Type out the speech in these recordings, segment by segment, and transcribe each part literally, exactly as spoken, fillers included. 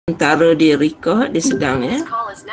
Sementara dia record, dia sedang ya.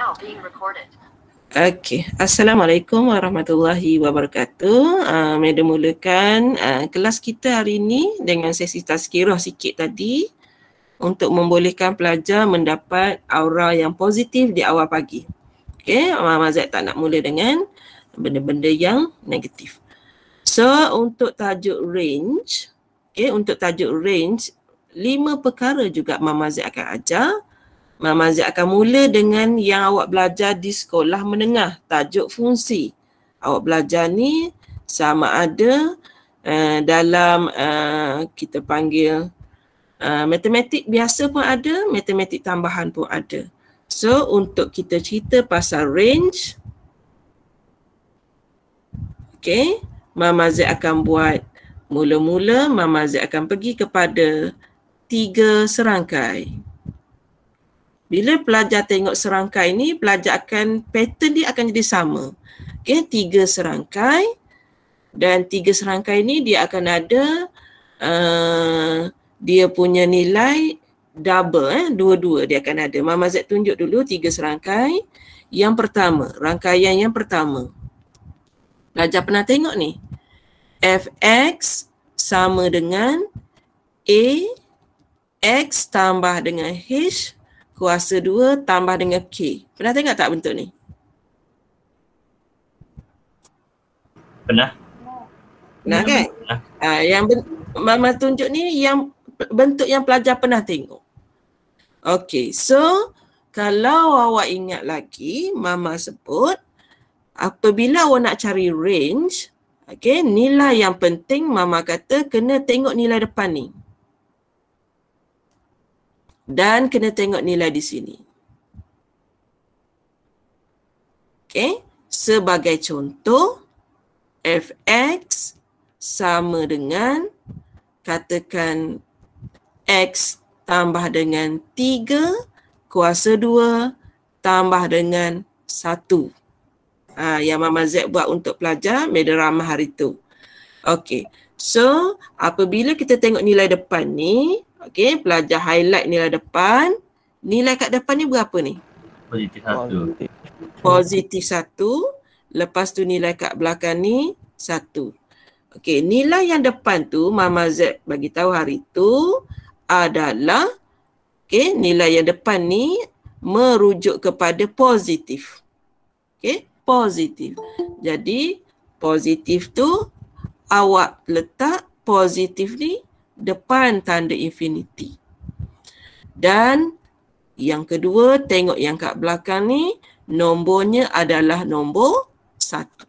Okey, Assalamualaikum warahmatullahi wabarakatuh. Uh, Meda mulakan uh, kelas kita hari ini dengan sesi tazkirah sikit tadi untuk membolehkan pelajar mendapat aura yang positif di awal pagi. Okey, Mama Zaid tak nak mula dengan benda-benda yang negatif. So, untuk tajuk range, okey, untuk tajuk range, lima perkara juga Mama Zaid akan ajar. Mama Zaid akan mula dengan yang awak belajar di sekolah menengah, tajuk fungsi. Awak belajar ni sama ada uh, dalam uh, kita panggil uh, matematik biasa pun ada, matematik tambahan pun ada. So, untuk kita cerita pasal range, okay, Mama Zaid akan buat mula-mula, Mama Zaid akan pergi kepada tiga serangkai. Bila pelajar tengok serangkai ni, pelajar akan, pattern dia akan jadi sama. Okay, tiga serangkai dan tiga serangkai ni dia akan ada uh, dia punya nilai double, eh, dua-dua dia akan ada. Mama Zaid tunjuk dulu tiga serangkai. Yang pertama, rangkaian yang pertama. Pelajar pernah tengok ni. F X sama dengan A, X tambah dengan H, kuasa dua tambah dengan K. Pernah tengok tak bentuk ni? Pernah. Pernah kan? Pernah. Ha, yang ben- Mama tunjuk ni yang bentuk yang pelajar pernah tengok. Okey, so kalau awak ingat lagi, Mama sebut apabila awak nak cari range, okey, nilai yang penting Mama kata kena tengok nilai depan ni. Dan kena tengok nilai di sini. Okey, sebagai contoh, F X sama dengan katakan X tambah dengan tiga kuasa dua tambah dengan satu. Ha, yang Mama Zaid buat untuk pelajar Meda Ramah hari tu. Okey, so apabila kita tengok nilai depan ni, okey, pelajar highlight nilai depan. Nilai kat depan ni berapa ni? Positif satu. Positif satu. Lepas tu nilai kat belakang ni satu. Okey, nilai yang depan tu Mama Zaid bagi tahu hari tu adalah, okey, nilai yang depan ni merujuk kepada positif. Okey, positif. Jadi positif tu awak letak positif ni depan tanda infinity. Dan yang kedua, tengok yang kat belakang ni, nombornya adalah nombor satu.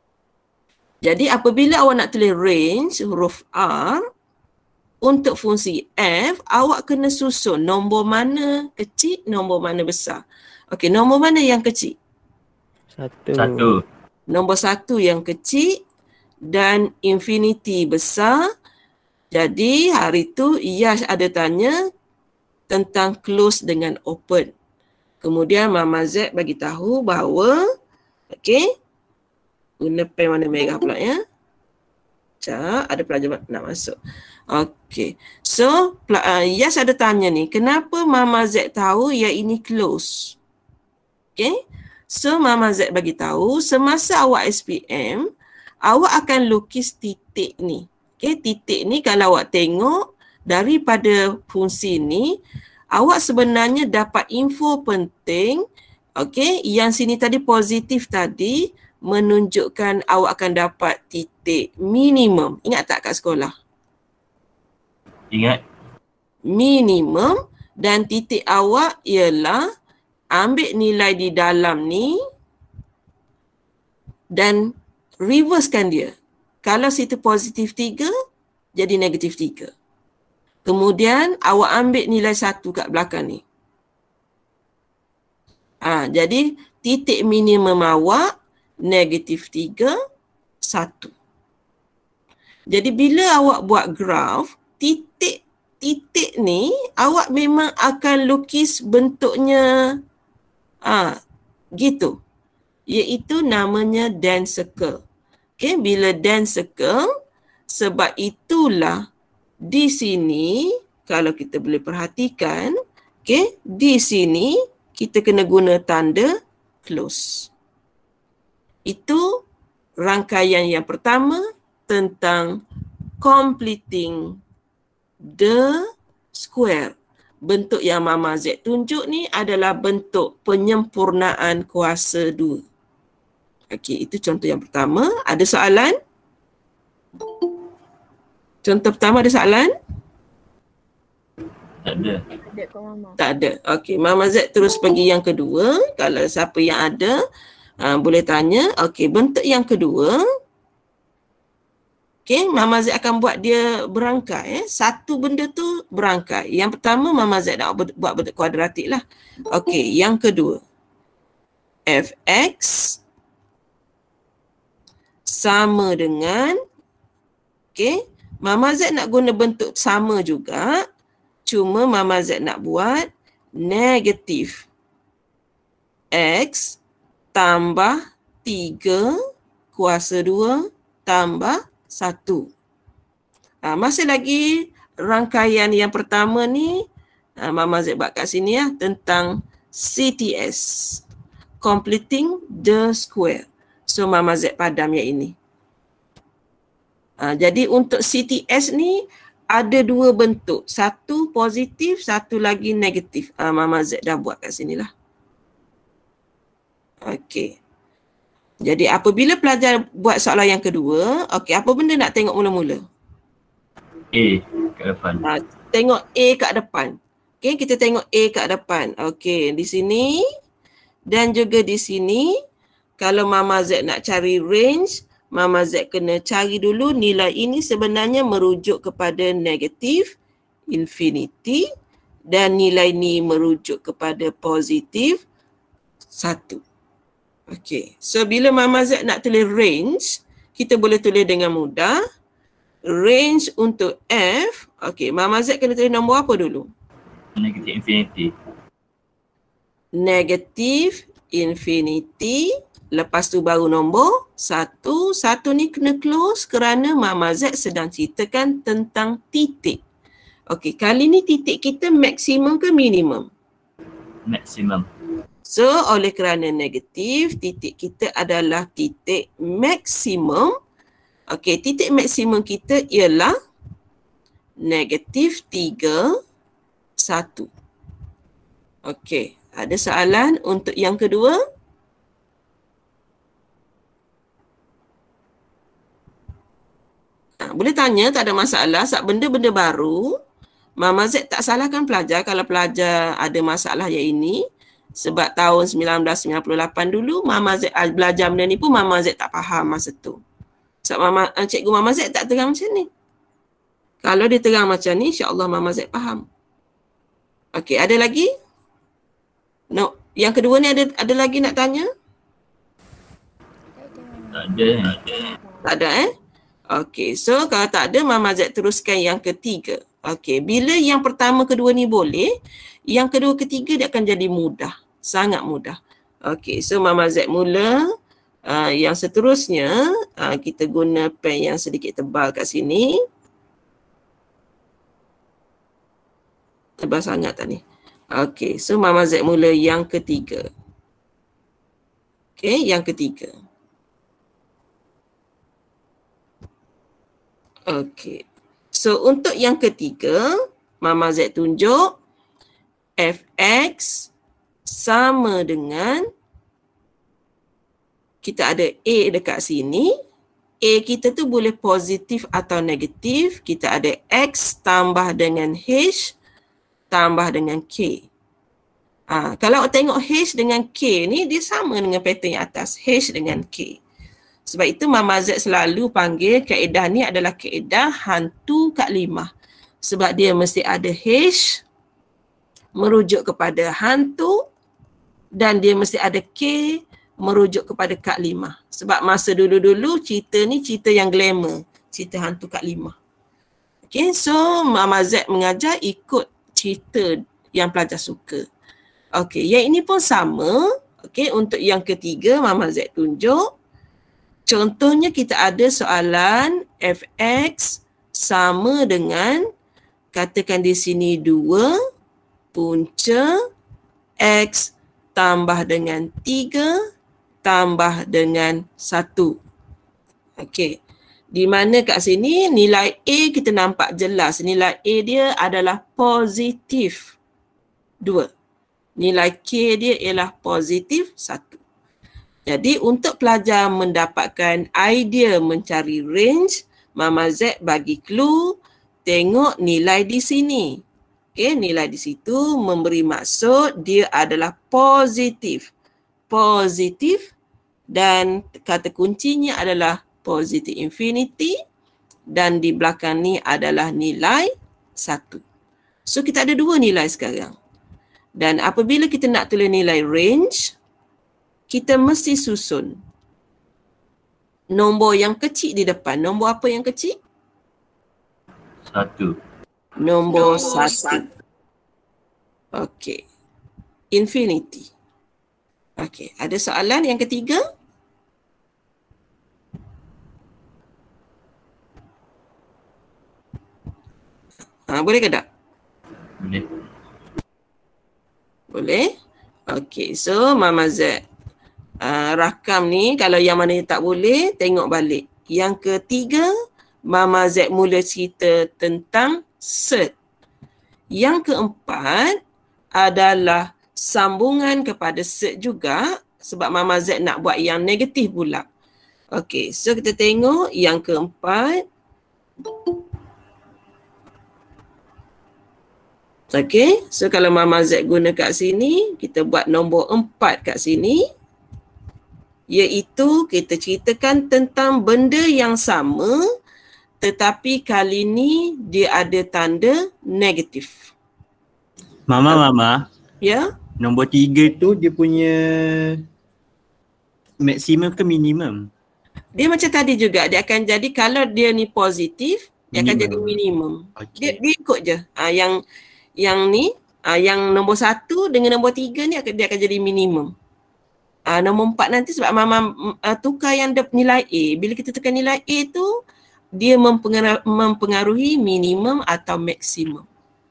Jadi apabila awak nak tulis range huruf R untuk fungsi F, awak kena susun nombor mana kecil, nombor mana besar. Okey, nombor mana yang kecil? Satu. Satu. Nombor satu yang kecil dan infinity besar. Jadi hari tu Yash ada tanya tentang close dengan open. Kemudian Mama Zaid bagi tahu bahawa, okey, guna pen warna merah pula ya. Sekejap, ada pelajar nak masuk. Okey, so uh, Yash ada tanya ni, kenapa Mama Zaid tahu yang ini close? Okey, so Mama Zaid bagi tahu semasa awak S P M, awak akan lukis titik ni. Okay, titik ni kalau awak tengok daripada fungsi ni, awak sebenarnya dapat info penting. Okay, yang sini tadi positif tadi menunjukkan awak akan dapat titik minimum. Ingat tak kat sekolah? Ingat. Minimum, dan titik awak ialah ambil nilai di dalam ni dan reversekan dia. Kalau situ positif tiga, jadi negatif tiga. Kemudian awak ambil nilai satu kat belakang ni. Ha, jadi titik minimum awak negatif tiga, satu. Jadi bila awak buat graf, titik-titik ni awak memang akan lukis bentuknya ha, gitu. Iaitu namanya dense circle. Okay, bila dense circle, sebab itulah di sini kalau kita boleh perhatikan, Okey, di sini kita kena guna tanda close. Itu rangkaian yang pertama tentang completing the square. Bentuk yang Mama Z tunjuk ni adalah bentuk penyempurnaan kuasa dua. Okey, itu contoh yang pertama. Ada soalan? Contoh pertama ada soalan? Tak ada. Ada kau Mama. Tak ada. Okey, Mama Z terus pergi yang kedua. Kalau siapa yang ada, uh, boleh tanya. Okey, bentuk yang kedua. Okey, Mama Z akan buat dia berangkai. Eh. Satu benda tu berangkai. Yang pertama, Mama Z nak buat bentuk kuadratik lah. Okey, yang kedua. F X sama dengan, okey, Mama Z nak guna bentuk sama juga. Cuma Mama Z nak buat negatif X tambah tiga kuasa dua tambah satu. Ha, masih lagi rangkaian yang pertama ni, ha, Mama Z buat kat sini ya, tentang C T S. Completing the square. So Mama Z padam yang ini. Ha, jadi untuk C T S ni ada dua bentuk. Satu positif, satu lagi negatif. Ha, Mama Z dah buat kat sini lah. Okey. Jadi apabila pelajar buat soalan yang kedua, okey, apa benda nak tengok mula-mula? A kat depan. Ha, tengok A kat depan. Okey, kita tengok A kat depan. Okey, di sini dan juga di sini. Kalau Mama Z nak cari range, Mama Z kena cari dulu nilai ini sebenarnya merujuk kepada negatif, infinity, dan nilai ni merujuk kepada positif, satu. Okey, so bila Mama Z nak tulis range, kita boleh tulis dengan mudah. Range untuk F, okey, Mama Z kena tulis nombor apa dulu? Negatif infinity. Negatif infinity, lepas tu baru nombor satu. Satu ni kena close kerana Mama Z sedang ceritakan tentang titik. Okey, kali ni titik kita maksimum ke minimum? Maksimum. So, oleh kerana negatif, titik kita adalah titik maksimum. Okey, titik maksimum kita ialah negatif tiga, satu. Okey, ada soalan untuk yang kedua? Ha, boleh tanya, tak ada masalah. Sebab benda-benda baru, Mama Z tak salahkan pelajar kalau pelajar ada masalah yang ini. Sebab tahun sembilan belas sembilan puluh lapan dulu, Mama Z belajar benda ni pun Mama Z tak faham masa tu. Sebab Mama, cikgu Mama Z tak terang macam ni. Kalau dia terang macam ni, insya-Allah Mama Z faham. Okey, ada lagi? No, yang kedua ni ada ada lagi nak tanya? Tak ada. Tak ada eh? Okey, so kalau tak ada, Mama Z teruskan yang ketiga. Okey, bila yang pertama, kedua ni boleh, yang kedua, ketiga dia akan jadi mudah. Sangat mudah. Okey, so Mama Z mula. Uh, yang seterusnya, uh, kita guna pen yang sedikit tebal kat sini. Tebal sangat tak ni? Okey, so Mama Z mula yang ketiga. Okey, yang ketiga. Okey. So untuk yang ketiga, Mama Z tunjuk F X sama dengan, kita ada A dekat sini. A kita tu boleh positif atau negatif. Kita ada X tambah dengan H tambah dengan K. Ha, kalau tengok H dengan K ni, dia sama dengan pattern yang atas. H dengan K. Sebab itu Mama Z selalu panggil kaedah ni adalah kaedah hantu Kak Limah. Sebab dia mesti ada H merujuk kepada hantu dan dia mesti ada K merujuk kepada Kak Limah. Sebab masa dulu-dulu cerita ni cerita yang glamour. Cerita hantu Kak Limah. Okay, so Mama Z mengajar ikut cerita yang pelajar suka. Okay, yang ini pun sama. Okay, untuk yang ketiga Mama Z tunjuk. Contohnya kita ada soalan F X sama dengan, katakan di sini dua punca X tambah dengan tiga tambah dengan satu. Okey. Di mana kat sini nilai A kita nampak jelas. Nilai A dia adalah positif dua. Nilai K dia ialah positif satu. Jadi untuk pelajar mendapatkan idea mencari range, Mama Z bagi clue, tengok nilai di sini. Okey, nilai di situ memberi maksud dia adalah positif. Positif dan kata kuncinya adalah positif infinity dan di belakang ni adalah nilai satu. So kita ada dua nilai sekarang. Dan apabila kita nak tulis nilai range, kita mesti susun nombor yang kecil di depan. Nombor apa yang kecil? Satu. Nombor satu. Okey. Infinity. Okey. Ada soalan yang ketiga? Ha, boleh ke tak? Boleh. Boleh? Okey. So, Mama Z. Uh, rakam ni, kalau yang mana yang tak boleh, tengok balik. Yang ketiga, Mama Z mula cerita tentang cert. Yang keempat adalah sambungan kepada cert juga sebab Mama Z nak buat yang negatif pula. Okey, so kita tengok yang keempat. Okey, so kalau Mama Z guna kat sini, kita buat nombor empat kat sini. Iaitu kita ceritakan tentang benda yang sama tetapi kali ni dia ada tanda negatif. Mama, Mama. Ya? Nombor tiga tu dia punya maksimum ke minimum? Dia macam tadi juga. Dia akan jadi kalau dia ni positif, dia akan jadi minimum. Okay. Dia, dia ikut je. Ha, yang yang ni, ha, yang nombor satu dengan nombor tiga ni dia akan jadi minimum. Uh, nombor empat nanti sebab Mama uh, tukar yang nilai A. Bila kita tekan nilai A tu, dia mempengaruhi, mempengaruhi minimum atau maksimum.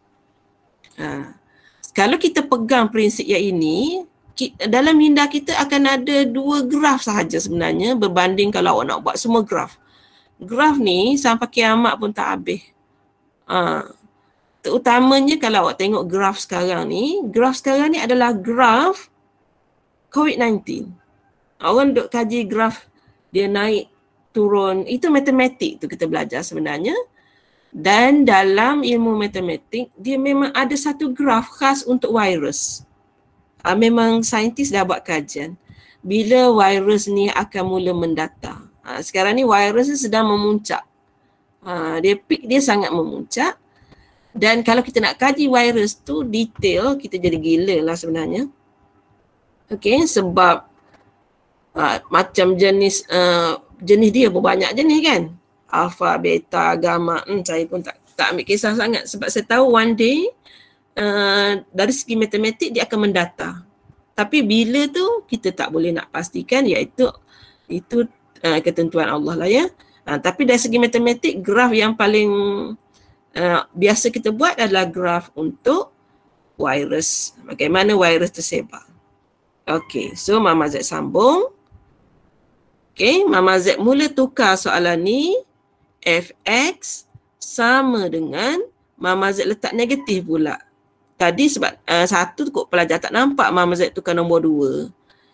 Uh, kalau kita pegang prinsip yang ini, kita, dalam minda kita akan ada dua graf sahaja sebenarnya berbanding kalau awak nak buat semua graf. Graf ni sampai kiamat pun tak habis. Uh, terutamanya kalau awak tengok graf sekarang ni, graf sekarang ni adalah graf covid sembilan belas. Orang duk kaji graf dia naik turun. Itu matematik tu kita belajar sebenarnya. Dan dalam ilmu matematik dia memang ada satu graf khas untuk virus. Ha, memang saintis dah buat kajian. Bila virus ni akan mula mendata. Ha, sekarang ni virus ni sedang memuncak. Ha, dia peak dia sangat memuncak. Dan kalau kita nak kaji virus tu detail, kita jadi gila lah sebenarnya. Okey, sebab uh, macam jenis uh, jenis dia pun banyak jenis kan. Alpha, beta, gamma. Hmm, saya pun tak tak ambil kisah sangat sebab saya tahu one day uh, dari segi matematik dia akan mendata. Tapi bila tu kita tak boleh nak pastikan, iaitu itu uh, ketentuan Allah lah ya. Uh, tapi dari segi matematik graf yang paling uh, biasa kita buat adalah graf untuk virus. Bagaimana virus tersebar. Okey, so Mama Z sambung. Okey, Mama Z mula tukar soalan ni. F X sama dengan Mama Z letak negatif pula. Tadi sebab uh, satu kot pelajar tak nampak, Mama Z tukar nombor dua.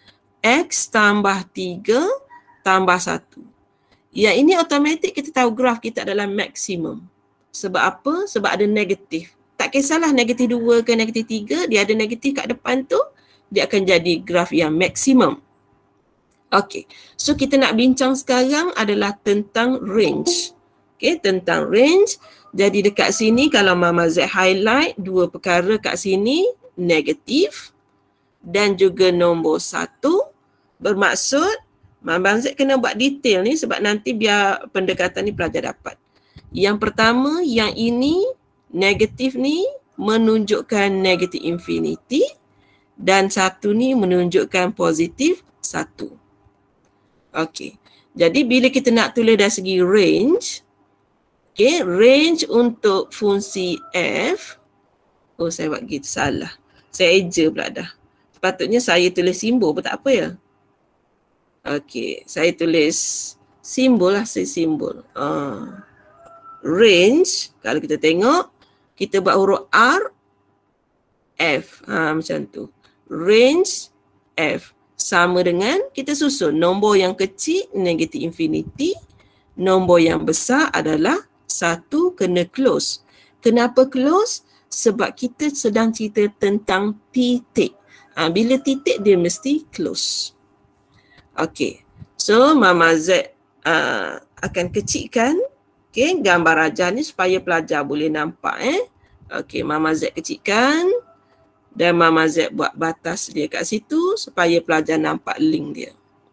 X tambah tiga tambah satu. Yang ini automatik kita tahu graf kita adalah maksimum. Sebab apa? Sebab ada negatif. Tak kisahlah negatif dua ke negatif tiga, dia ada negatif kat depan tu. Dia akan jadi graf yang maksimum. Okey, so kita nak bincang sekarang adalah tentang range. Okey, tentang range. Jadi dekat sini kalau Mama Z highlight dua perkara kat sini, negatif dan juga nombor satu, bermaksud Mama Z kena buat detail ni sebab nanti biar pendekatan ni pelajar dapat. Yang pertama, yang ini negatif ni menunjukkan negatif infinity. Dan satu ni menunjukkan positif satu. Okey. Jadi bila kita nak tulis dari segi range, okey, range untuk fungsi f, Oh, saya buat gitu, salah. Saya eja pula dah. Sepatutnya saya tulis simbol pun tak apa ya. Okey, saya tulis simbol lah, saya simbol. Uh, range, kalau kita tengok, kita buat huruf R, F. Ha, macam tu. Range, F. Sama dengan kita susun. Nombor yang kecil, negatif infinity. Nombor yang besar adalah satu kena close. Kenapa close? Sebab kita sedang cerita tentang titik. Ha, bila titik dia mesti close. Okey. So Mama Z uh, akan kecilkan okay, gambar rajah ni supaya pelajar boleh nampak eh. Okey, Mama Z kecilkan dan Mama Z buat batas dia kat situ supaya pelajar nampak link dia.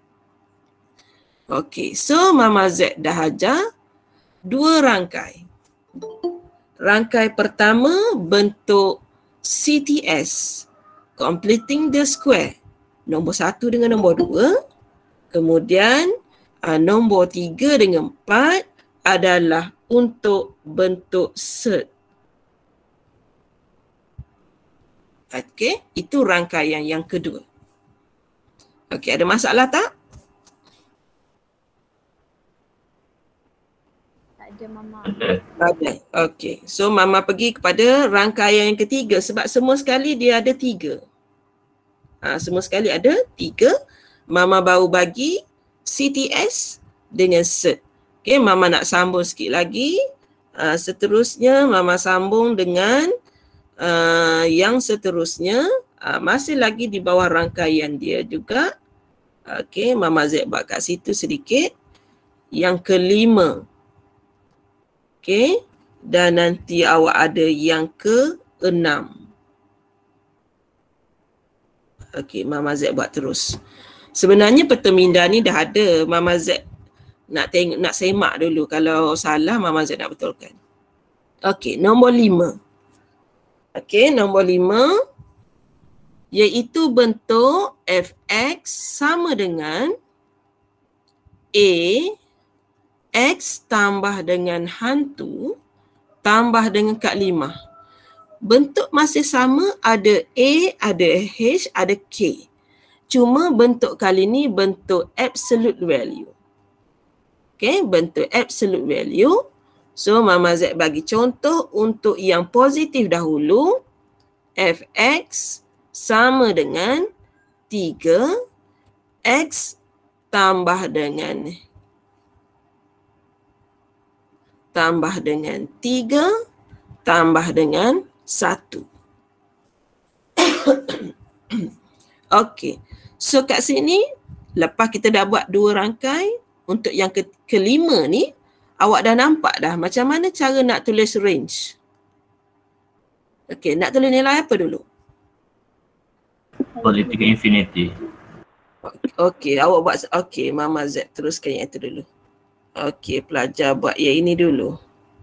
Okey, so Mama Z dah ajar dua rangkai. Rangkai pertama bentuk C T S, completing the square. Nombor satu dengan nombor dua. Kemudian uh, nombor tiga dengan empat adalah untuk bentuk set. Okey, itu rangkaian yang kedua. Okey, ada masalah tak? Ada Mama. Ada. Okey. So Mama pergi kepada rangkaian yang ketiga sebab semua sekali dia ada tiga. Ha, semua sekali ada tiga. Mama baru bagi C T S dengan set. Okey, Mama nak sambung sikit lagi. Uh, seterusnya Mama sambung dengan uh, yang seterusnya. Uh, masih lagi di bawah rangkaian dia juga. Okey, Mama Z buat kat situ sedikit. Yang kelima. Okey, dan nanti awak ada yang keenam. Okey, Mama Z buat terus. Sebenarnya peta minda ni dah ada. Mama Z nak tengok, nak semak dulu. Kalau salah, Mama Z nak betulkan. Okey, nombor lima. Okey, nombor lima. Iaitu bentuk F X sama dengan A X tambah dengan hantu tambah dengan kad lima. Bentuk masih sama, ada A, ada H, ada K. Cuma bentuk kali ni bentuk absolute value. Okay, bentuk absolute value. So Mama Z bagi contoh untuk yang positif dahulu. F X sama dengan tiga X tambah dengan tambah dengan tiga, tambah dengan satu. Okey. So kat sini, lepas kita dah buat dua rangkai, untuk yang ke- kelima ni, awak dah nampak dah macam mana cara nak tulis range. Okey, nak tulis nilai apa dulu? Positif infinity. Okey, awak buat, okey, Mama Z teruskan yang itu dulu. Okey, pelajar buat yang ini dulu.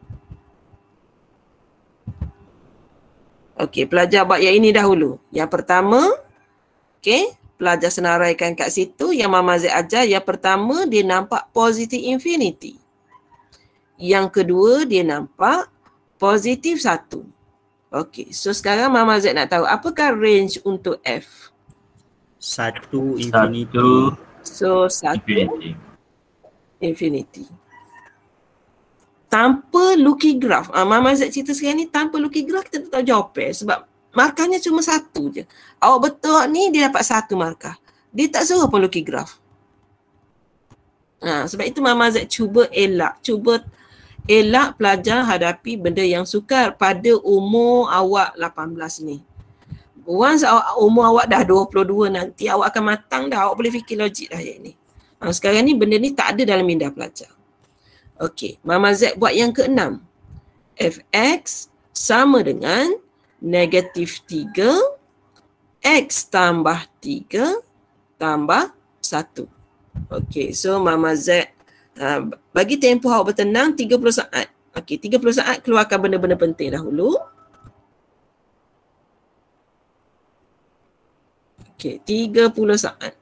Okey, pelajar buat yang ini dahulu. Yang pertama, okey, pelajar senaraikan kat situ. Yang Mama Z ajar, yang pertama dia nampak positif infinity. Yang kedua dia nampak positif satu. Okey, so sekarang Mama Z nak tahu apakah range untuk F? Satu infinity. Satu So, satu infinity. infinity. Tanpa looking graph. Ah, Mama Z cerita sekarang ni tanpa looking graph kita tak tahu jawapan sebab markahnya cuma satu je. Awak betul ni dia dapat satu markah. Dia tak suruh pun looking graph. Ha, sebab itu Mama Z cuba elak. Cuba elak pelajar hadapi benda yang sukar pada umur awak lapan belas ni. Once awak, umur awak dah dua puluh dua nanti, awak akan matang dah. Awak boleh fikir logik dah yang ni. Ha, sekarang ni benda ni tak ada dalam minda pelajar. Okey, Mama Z buat yang keenam. F X sama dengan negatif tiga X tambah tiga tambah satu. Okey, so Mama Z uh, bagi tempoh awak bertenang tiga puluh saat. Okey, tiga puluh saat keluarkan benda-benda penting dahulu. Okey, tiga puluh saat.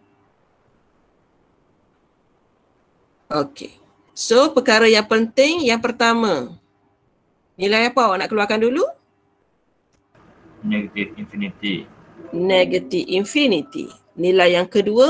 Okey. So, perkara yang penting yang pertama. Nilai apa awak nak keluarkan dulu? Negative infinity. Negative infinity. Nilai yang kedua,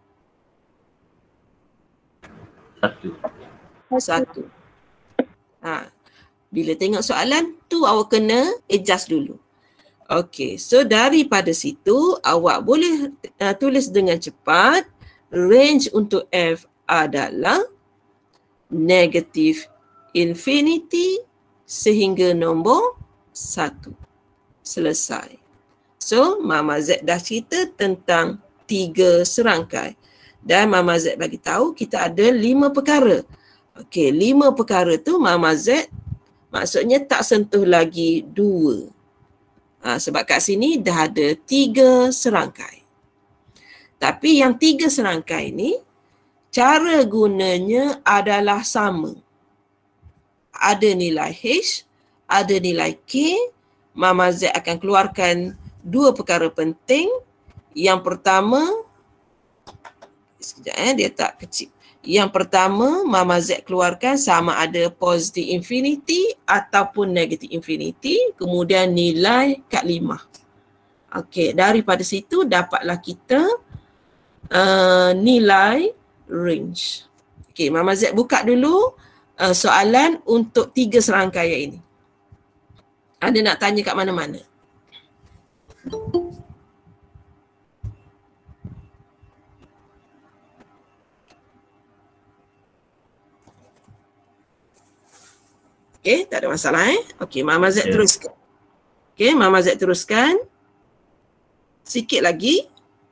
Satu. satu. Ha. Bila tengok soalan tu awak kena adjust dulu. Okey, so daripada situ awak boleh uh, tulis dengan cepat range untuk F adalah negative infinity sehingga nombor satu. Selesai. So, Mama Z dah cerita tentang tiga serangkai. Dan Mama Z bagi tahu kita ada lima perkara. Okey, lima perkara tu Mama Z maksudnya tak sentuh lagi dua. Ha, sebab kat sini dah ada tiga serangkai. Tapi yang tiga serangkai ni, cara gunanya adalah sama. Ada nilai H, ada nilai K. Mama Z akan keluarkan dua perkara penting. Yang pertama, sekejap eh, dia tak kecil. Yang pertama, Mama Z keluarkan sama ada positive infinity ataupun negative infinity. Kemudian nilai kat lima. Okey, daripada situ dapatlah kita uh, nilai range. Okey, Mama Z buka dulu uh, soalan untuk tiga serangkaian ini. Ada nak tanya kat mana-mana? Okey, tak ada masalah eh. Okey, Mama Z Ya. teruskan. Okey, Mama Z teruskan. Sikit lagi.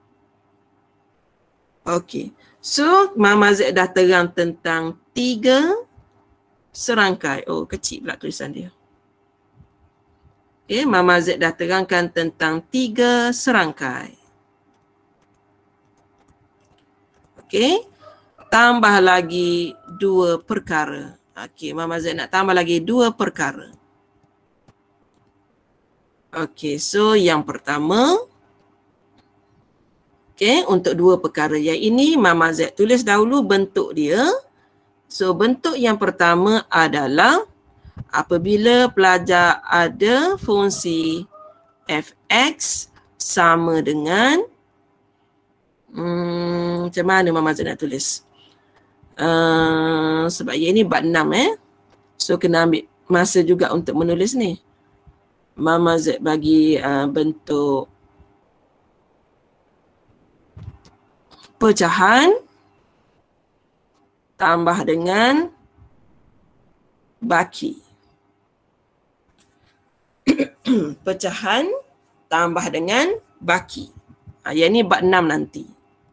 Okey. So, Mama Z dah terang tentang tiga serangkai. Oh, kecil pula tulisan dia. Okey, Mama Z dah terangkan tentang tiga serangkai. Okey. Tambah lagi dua perkara. Okey, Mama Z nak tambah lagi dua perkara. Okey, so yang pertama, okey, untuk dua perkara yang ini, Mama Z tulis dahulu bentuk dia. So, bentuk yang pertama adalah apabila pelajar ada fungsi f(x) sama dengan, hmm, macam mana Mama Z nak tulis? Uh, sebab yang ini bab enam eh. So kena ambil masa juga untuk menulis ni. Mama Z bagi uh, bentuk pecahan tambah dengan baki. Pecahan tambah dengan baki. Ha, yang ni bab enam nanti.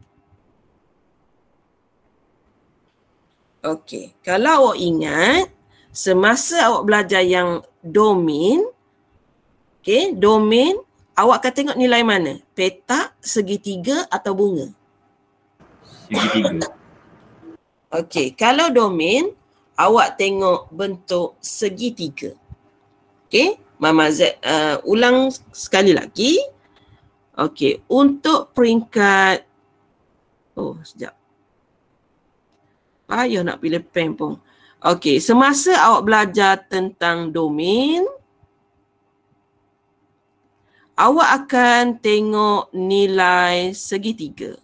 Okey, kalau awak ingat, semasa awak belajar yang domain, okey, domain, awak akan tengok nilai mana? Petak, segitiga atau bunga? Segitiga. Okey, kalau domain, awak tengok bentuk segitiga. Okey, Mama Z uh, ulang sekali lagi. Okey, untuk peringkat, oh sekejap. Payah nak pilih pen pun. Okey, semasa awak belajar tentang domain, awak akan tengok nilai segitiga.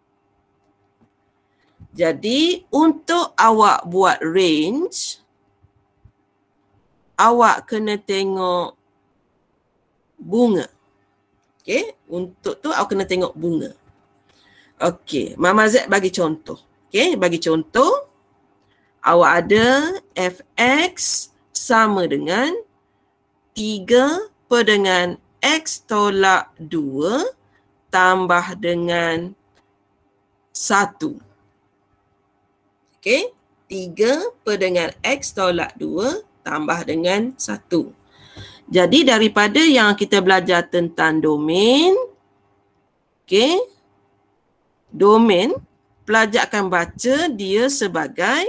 Jadi, untuk awak buat range, awak kena tengok bunga. Okey, untuk tu awak kena tengok bunga. Okey, Mama Z bagi contoh. Okey, bagi contoh, awak ada f(x) sama dengan tiga per dengan x tolak dua tambah dengan satu. Okey, tiga per dengan x tolak dua tambah dengan satu. Jadi daripada yang kita belajar tentang domain, okey, domain, pelajar akan baca dia sebagai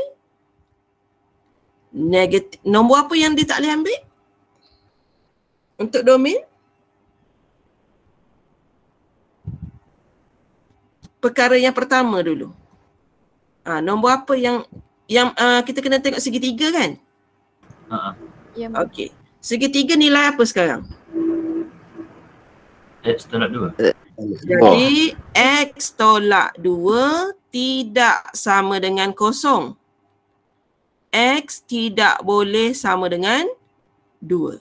negatif. Nombor apa yang dia tak boleh ambil? Untuk domain? Perkara yang pertama dulu. Ha, nombor apa yang yang uh, kita kena tengok segitiga kan? Ha. Ya, Mak. Okey. Segitiga nilai apa sekarang? X tolak dua. Jadi X tolak dua tidak sama dengan kosong. X tidak boleh sama dengan dua.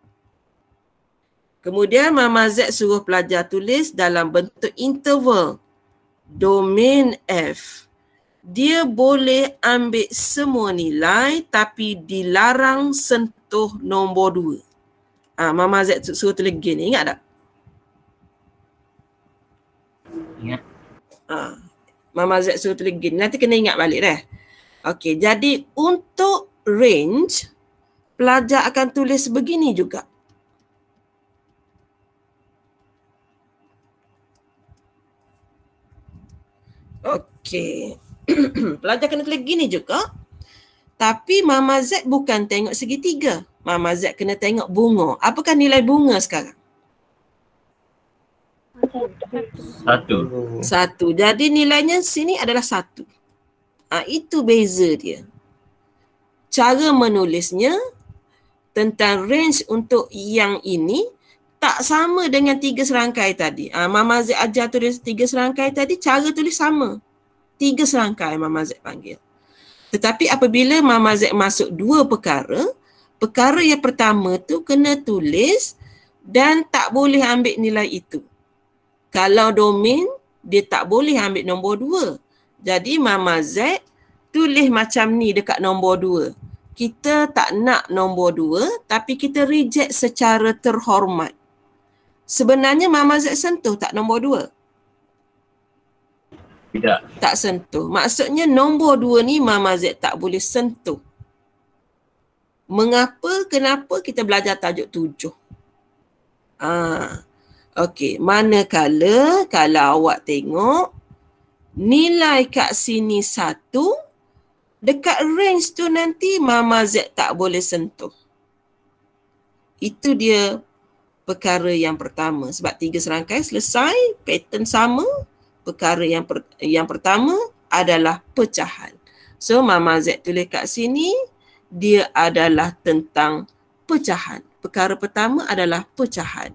Kemudian Mama Z suruh pelajar tulis dalam bentuk interval domain F. Dia boleh ambil semua nilai tapi dilarang sentuh nombor dua. Ah, Mama Z suruh tulis gini, ingat tak? Ingat. Ah, Mama Z suruh tulis gini, nanti kena ingat balik dah. Okey, jadi untuk range, pelajar akan tulis begini juga. Okey. Pelajar kena tulis gini juga. Tapi Mama Z bukan tengok segitiga. Mama Z kena tengok bunga. Apakah nilai bunga sekarang? Satu. Satu. Jadi nilainya sini adalah satu. Ha, itu beza dia. Cara menulisnya tentang range untuk yang ini tak sama dengan tiga serangkai tadi. Ha, Mama Z ajar tulis tiga serangkai tadi, cara tulis sama. Tiga serangkai Mama Z panggil. Tetapi apabila Mama Z masuk dua perkara, perkara yang pertama tu kena tulis dan tak boleh ambil nilai itu. Kalau domain, dia tak boleh ambil nombor dua. Jadi Mama Z tulis macam ni dekat nombor dua. Kita tak nak nombor dua, tapi kita reject secara terhormat. Sebenarnya Mama Z sentuh tak nombor dua? Tidak. Tak sentuh. Maksudnya nombor dua ni Mama Z tak boleh sentuh. Mengapa? Kenapa kita belajar tajuk tujuh? Ah, okey. Manakala kalau awak tengok nilai kat sini satu, dekat range tu nanti Mama Z tak boleh sentuh. Itu dia perkara yang pertama. Sebab tiga serangkai selesai, pattern sama. Perkara yang per, yang pertama adalah pecahan. So Mama Z tulis kat sini, dia adalah tentang pecahan. Perkara pertama adalah pecahan.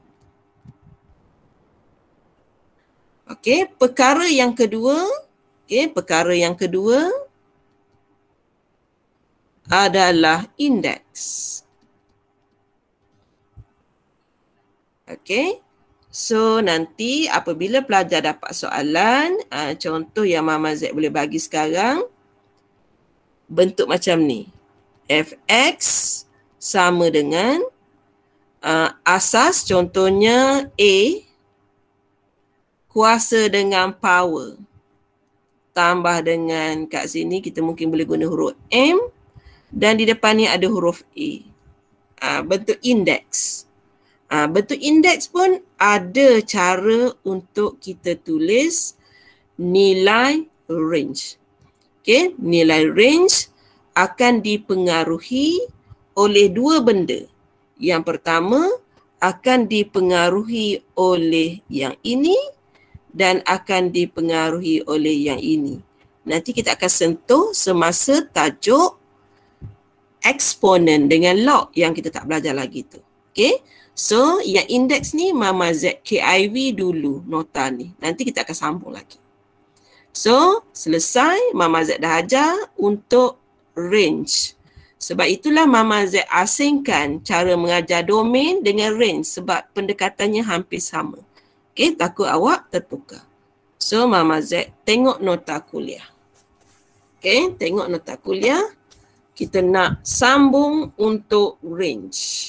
Okey, perkara yang kedua, okey, perkara yang kedua adalah indeks. Okey. So nanti apabila pelajar dapat soalan, uh, contoh yang Mama Z boleh bagi sekarang, bentuk macam ni. F X sama dengan uh, asas contohnya A kuasa dengan power. Tambah dengan kat sini kita mungkin boleh guna huruf M dan di depan ni ada huruf A. Uh, bentuk indeks. Uh, bentuk indeks pun ada cara untuk kita tulis nilai range. Okay, nilai range akan dipengaruhi oleh dua benda. Yang pertama akan dipengaruhi oleh yang ini dan akan dipengaruhi oleh yang ini. Nanti kita akan sentuh semasa tajuk eksponen dengan log yang kita tak belajar lagi tu. Okay. So, yang indeks ni Mama Z K I V dulu nota ni. Nanti kita akan sambung lagi. So, selesai Mama Z dah ajar untuk range. Sebab itulah Mama Z asingkan cara mengajar domain dengan range sebab pendekatannya hampir sama. Okay, takut awak tertukar. So, Mama Z tengok nota kuliah. Okay, tengok nota kuliah. Kita nak sambung untuk range.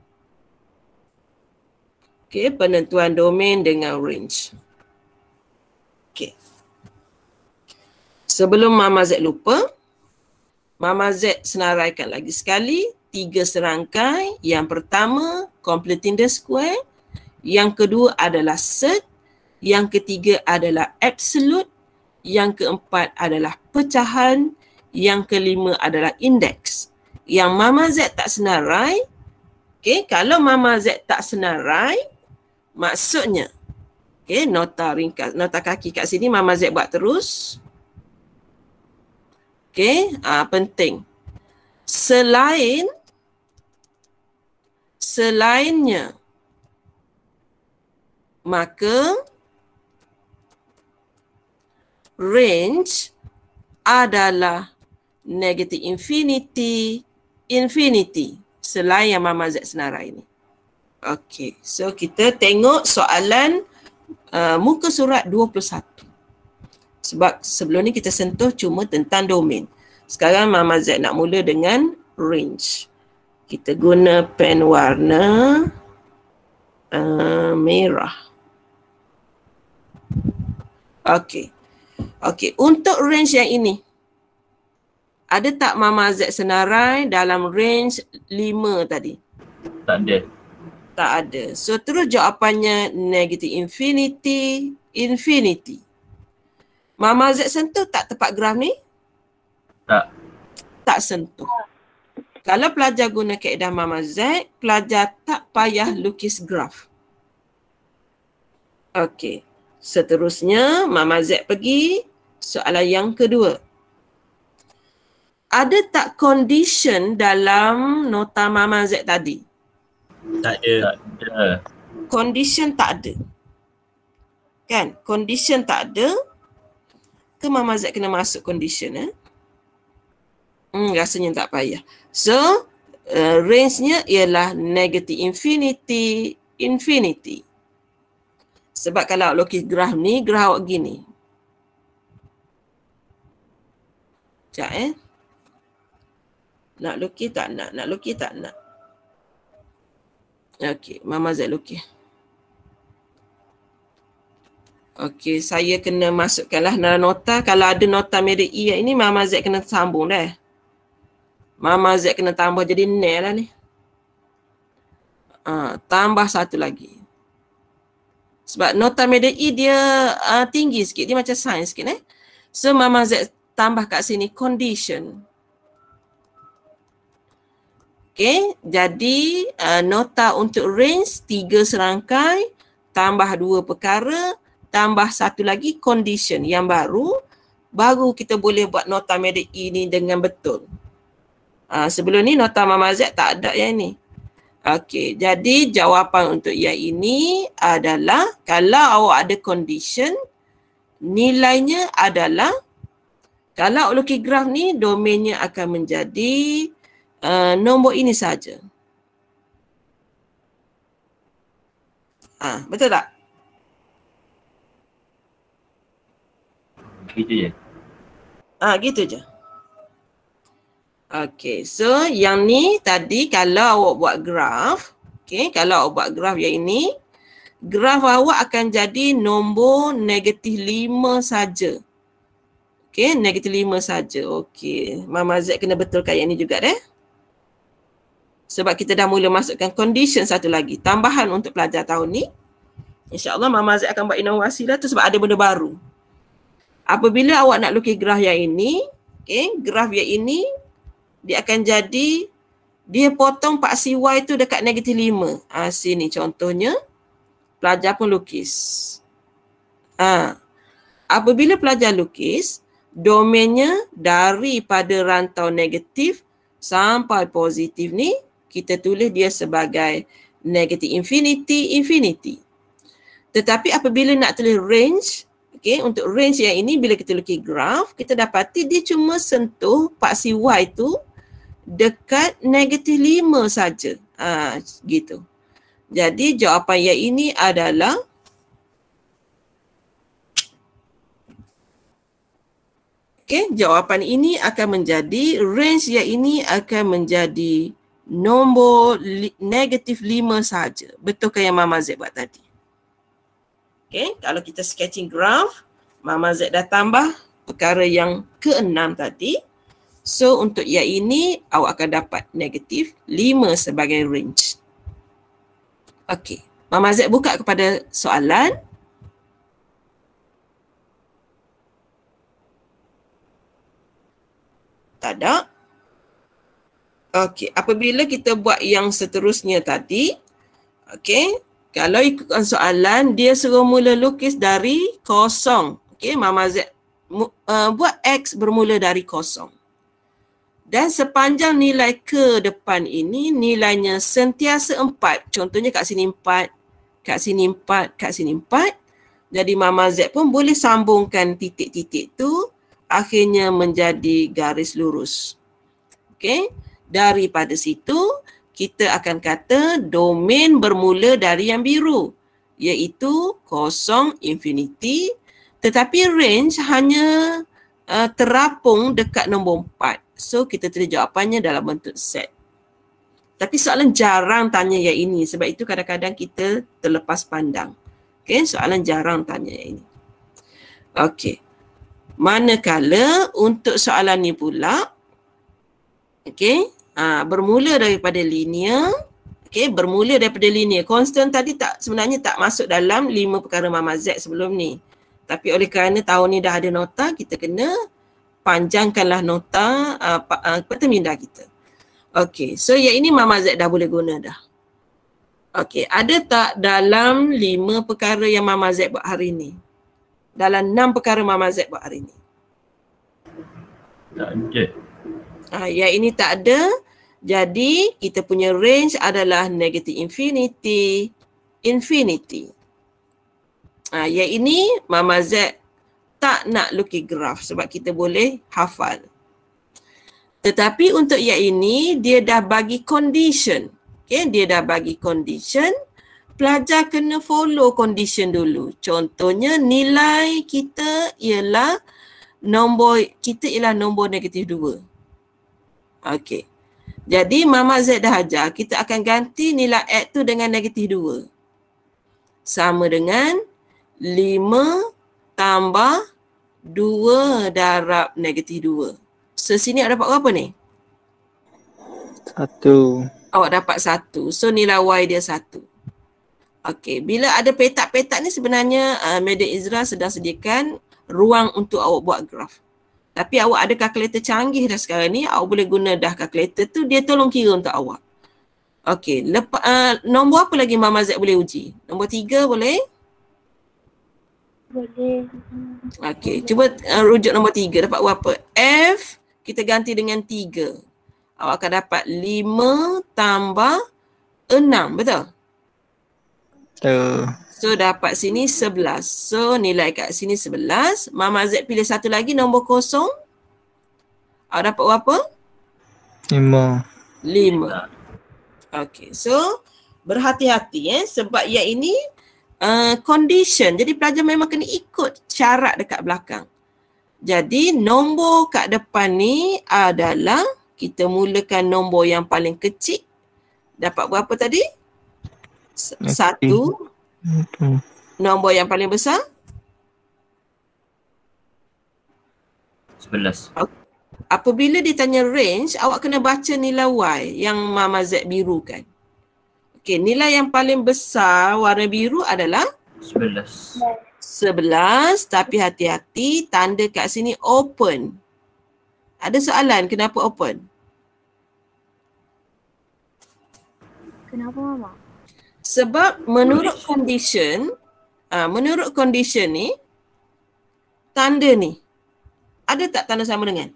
Okay, penentuan domain dengan range. Okay. Sebelum Mama Z lupa, Mama Z senaraikan lagi sekali tiga serangkai. Yang pertama, completing the square. Yang kedua adalah set. Yang ketiga adalah absolute. Yang keempat adalah pecahan. Yang kelima adalah indeks. Yang Mama Z tak senarai, okay, kalau Mama Z tak senarai, maksudnya, okay, nota ringkas, nota kaki kat sini Mama Z buat terus. Okay, ah, penting. Selain, selainnya, maka range adalah negative infinity, infinity selain yang Mama Z senarai ini. Okey, so kita tengok soalan uh, muka surat dua puluh satu. Sebab sebelum ni kita sentuh cuma tentang domain. Sekarang Mama Z nak mula dengan range. Kita guna pen warna uh, merah. Okey. Okey, untuk range yang ini, ada tak Mama Z senarai dalam range lima tadi? Tak ada. Tak ada. So terus jawapannya negative infinity, infinity. Mama Z sentuh tak tepat graf ni? Tak. Tak sentuh. Kalau pelajar guna kaedah Mama Z, pelajar tak payah lukis graf. Okey. Seterusnya, Mama Z pergi soalan yang kedua. Ada tak condition dalam nota Mama Z tadi? Tak ada. Tak ada. Condition tak ada. Kan? Condition tak ada. Ke Mama Z kena masuk condition eh? Hmm, rasanya tak payah. So, uh, range-nya ialah negative infinity, infinity. Sebab kalau awak lukis graf ni, graf awak gini. Sekejap eh. Nak lukis tak nak? Nak lukis tak nak? Okey, Mama Z lukis. Okey, saya kena masukkanlah nota. Kalau ada nota merah E ini, Mama Z kena sambung dah. Mama Z kena tambah jadi nil lah ni. Uh, tambah satu lagi. Sebab nota merah E dia uh, tinggi sikit. Dia macam sains sikit eh. So, Mama Z tambah kat sini condition. Okay, jadi uh, nota untuk range tiga serangkai, tambah dua perkara, tambah satu lagi condition yang baru, baru kita boleh buat nota merah E ni dengan betul. Uh, sebelum ni nota Mama Z tak ada yang ni. Okey, jadi jawapan untuk yang ini adalah kalau awak ada condition, nilainya adalah, kalau awak lukis graf ni, domainnya akan menjadi Uh, nombor ini saja. Ah, betul tak? Gitu je. Ah, gitu je. Okey, so yang ni tadi kalau awak buat graf, okey, kalau awak buat graf yang ini, graf awak akan jadi nombor negatif lima saja. Okey, negatif lima saja. Okey, Mama Z kena betulkan yang ni juga deh. Sebab kita dah mula masukkan condition satu lagi. Tambahan untuk pelajar tahun ni. InsyaAllah Mama Z akan buat inovasi lah tu sebab ada benda baru. Apabila awak nak lukis graf yang ini, okay, graf yang ini, dia akan jadi, dia potong paksi Y tu dekat negatif lima. Ha, sini contohnya, pelajar pun lukis. Ha. Apabila pelajar lukis, domainnya daripada rantau negatif sampai positif ni, kita tulis dia sebagai negative infinity, infinity. Tetapi apabila nak tulis range, okay, untuk range yang ini bila kita lukis graf, kita dapati dia cuma sentuh paksi Y tu dekat negatif lima saja. Ha, gitu. Jadi jawapan yang ini adalah okay, jawapan ini akan menjadi, range yang ini akan menjadi nombor li, negatif lima saja. Betulkah yang Mama Z buat tadi? Okay, kalau kita sketching graph, Mama Z dah tambah perkara yang keenam tadi. So, untuk yang ini, awak akan dapat negatif lima sebagai range. Okay, Mama Z buka kepada soalan. Tak ada. Okey, apabila kita buat yang seterusnya tadi, okey, kalau ikutkan soalan, dia suruh mula lukis dari kosong. Okey, Mama Z uh, buat X bermula dari kosong. Dan sepanjang nilai ke depan ini, nilainya sentiasa empat. Contohnya kat sini empat, kat sini empat, kat sini empat. Jadi Mama Z pun boleh sambungkan titik-titik tu, akhirnya menjadi garis lurus. Okey, daripada situ kita akan kata domain bermula dari yang biru, iaitu kosong infinity, tetapi range hanya uh, terapung dekat nombor empat. So kita tulis jawapannya dalam bentuk set. Tapi soalan jarang tanya yang ini, sebab itu kadang-kadang kita terlepas pandang. Okey, soalan jarang tanya yang ini. Okey. Manakala untuk soalan ni pula, okey, ha, bermula daripada linear, okey, bermula daripada linear. Constant tadi tak sebenarnya tak masuk dalam lima perkara Mama Z sebelum ni. Tapi oleh kerana tahun ni dah ada nota, kita kena panjangkanlah nota uh, uh, pemindah kita. Okey, so yang ini Mama Z dah boleh guna dah. Okey, ada tak dalam lima perkara yang Mama Z buat hari ni? Dalam enam perkara Mama Z buat hari ni? Tak ada. Ah, yang ini tak ada. Jadi kita punya range adalah negative infinity, infinity. Ah, yang ini Mama Z tak nak lukis graf sebab kita boleh hafal. Tetapi untuk yang ini dia dah bagi condition. Okay, dia dah bagi condition. Pelajar kena follow condition dulu. Contohnya nilai kita ialah nombor kita ialah nombor negatif dua. Okey. Jadi Mama Z dah ajar kita akan ganti nilai X tu dengan negatif dua. Sama dengan lima tambah dua darab negatif dua. So sini awak dapat berapa ni? Satu. Awak dapat satu. So nilai Y dia satu. Okey, bila ada petak-petak ni sebenarnya uh, Madam Izra sedang sediakan ruang untuk awak buat graf. Tapi awak ada kalkulator canggih dah sekarang ni, awak boleh guna dah kalkulator tu, dia tolong kira untuk awak. Okey, lepas uh, nombor apa lagi Mama Z boleh uji? Nombor tiga boleh? Boleh. Okey, cuba uh, rujuk nombor tiga, dapat berapa? F kita ganti dengan tiga. Awak akan dapat lima tambah enam, betul? Betul. So dapat sini sebelas. So nilai kat sini sebelas. Mama Z pilih satu lagi nombor kosong. Awak dapat berapa? Lima. Lima. Okey, so berhati-hati eh sebab yang ini uh, condition. Jadi pelajar memang kena ikut syarat dekat belakang. Jadi nombor kat depan ni adalah kita mulakan nombor yang paling kecil. Dapat berapa tadi? Satu. Betul. Nombor yang paling besar? Sebelas. Apabila ditanya range, awak kena baca nilai Y yang Mama Z birukan. Okey, nilai yang paling besar warna biru adalah? Sebelas. Sebelas, tapi hati-hati tanda kat sini open. Ada soalan kenapa open? Kenapa Mama? Sebab menurut condition, uh, menurut condition ni, tanda ni, ada tak tanda sama dengan?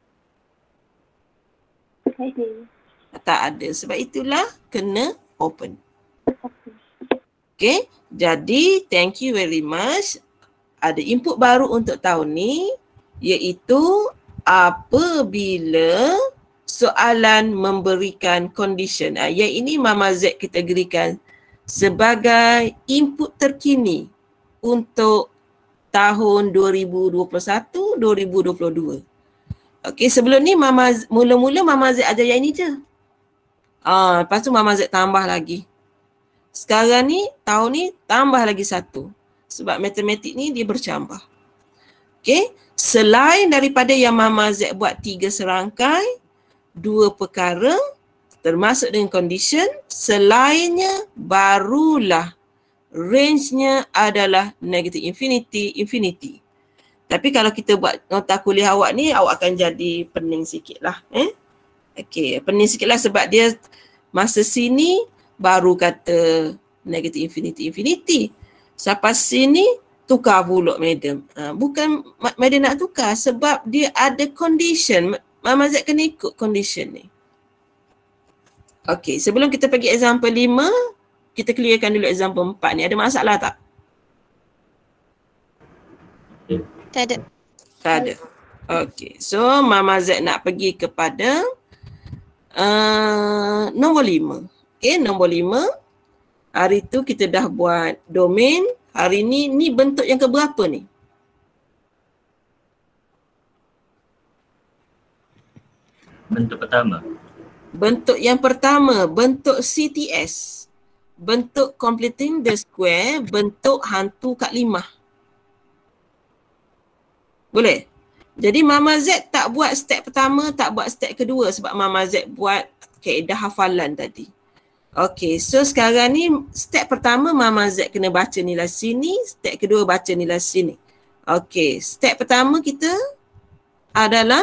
Tak ada. Tak ada. Sebab itulah kena open. Okay, jadi thank you very much. Ada input baru untuk tahun ni, iaitu apabila soalan memberikan condition. Uh, yang ini Mama Z kategorikan sebagai input terkini untuk tahun dua ribu dua puluh satu dua ribu dua puluh dua. Okey, sebelum ni Mama Z, mula-mula Mama Z ajar yang ini je. Ah, lepas tu Mama Z tambah lagi. Sekarang ni, tahun ni tambah lagi satu. Sebab matematik ni dia bercambah. Okey, selain daripada yang Mama Z buat tiga serangkai, dua perkara, termasuk dengan condition, selainnya barulah range-nya adalah negative infinity, infinity. Tapi kalau kita buat nota kuliah awak ni, awak akan jadi pening sikit lah. Eh? Okey, pening sikit lah sebab dia masa sini baru kata negative infinity, infinity. Sampai sini tukar pula madam. Ha, bukan madam nak tukar sebab dia ada condition. Mama Z kena ikut condition ni. Okey, sebelum kita pergi example lima, kita clearkan dulu example empat ni. Ada masalah tak? Tak ada. Tak ada. Okey. So Mama Z nak pergi kepada uh, nombor lima. Okey, nombor lima. Hari tu kita dah buat domain. Hari ni, ni bentuk yang keberapa ni? Bentuk pertama. Bentuk yang pertama, bentuk C T S. Bentuk completing the square, bentuk hantu kat lima. Boleh? Jadi Mama Z tak buat step pertama, tak buat step kedua sebab Mama Z buat kaedah hafalan tadi. Okey, so sekarang ni step pertama Mama Z kena baca nilai sini, step kedua baca nilai sini. Okey, step pertama kita adalah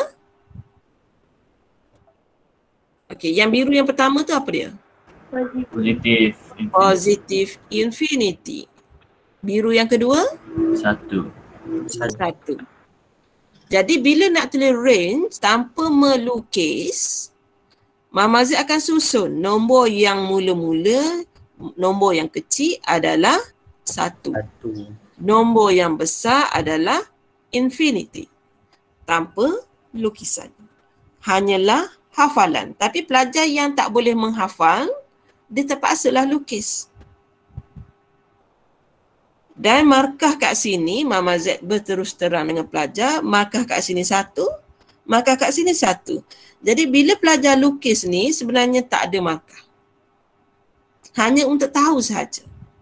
okey, yang biru yang pertama tu apa dia? Positif. Positif infinity. Biru yang kedua? Satu. Satu. Jadi bila nak tulis range tanpa melukis, Mama Z akan susun nombor yang mula-mula, nombor yang kecil adalah satu. Satu. Nombor yang besar adalah infinity. Tanpa lukisan. Hanyalah hafalan. Tapi pelajar yang tak boleh menghafal, dia terpaksalah lukis. Dan markah kat sini, Mama Z berterus terang dengan pelajar, markah kat sini satu, markah kat sini satu. Jadi bila pelajar lukis ni, sebenarnya tak ada markah. Hanya untuk tahu sahaja.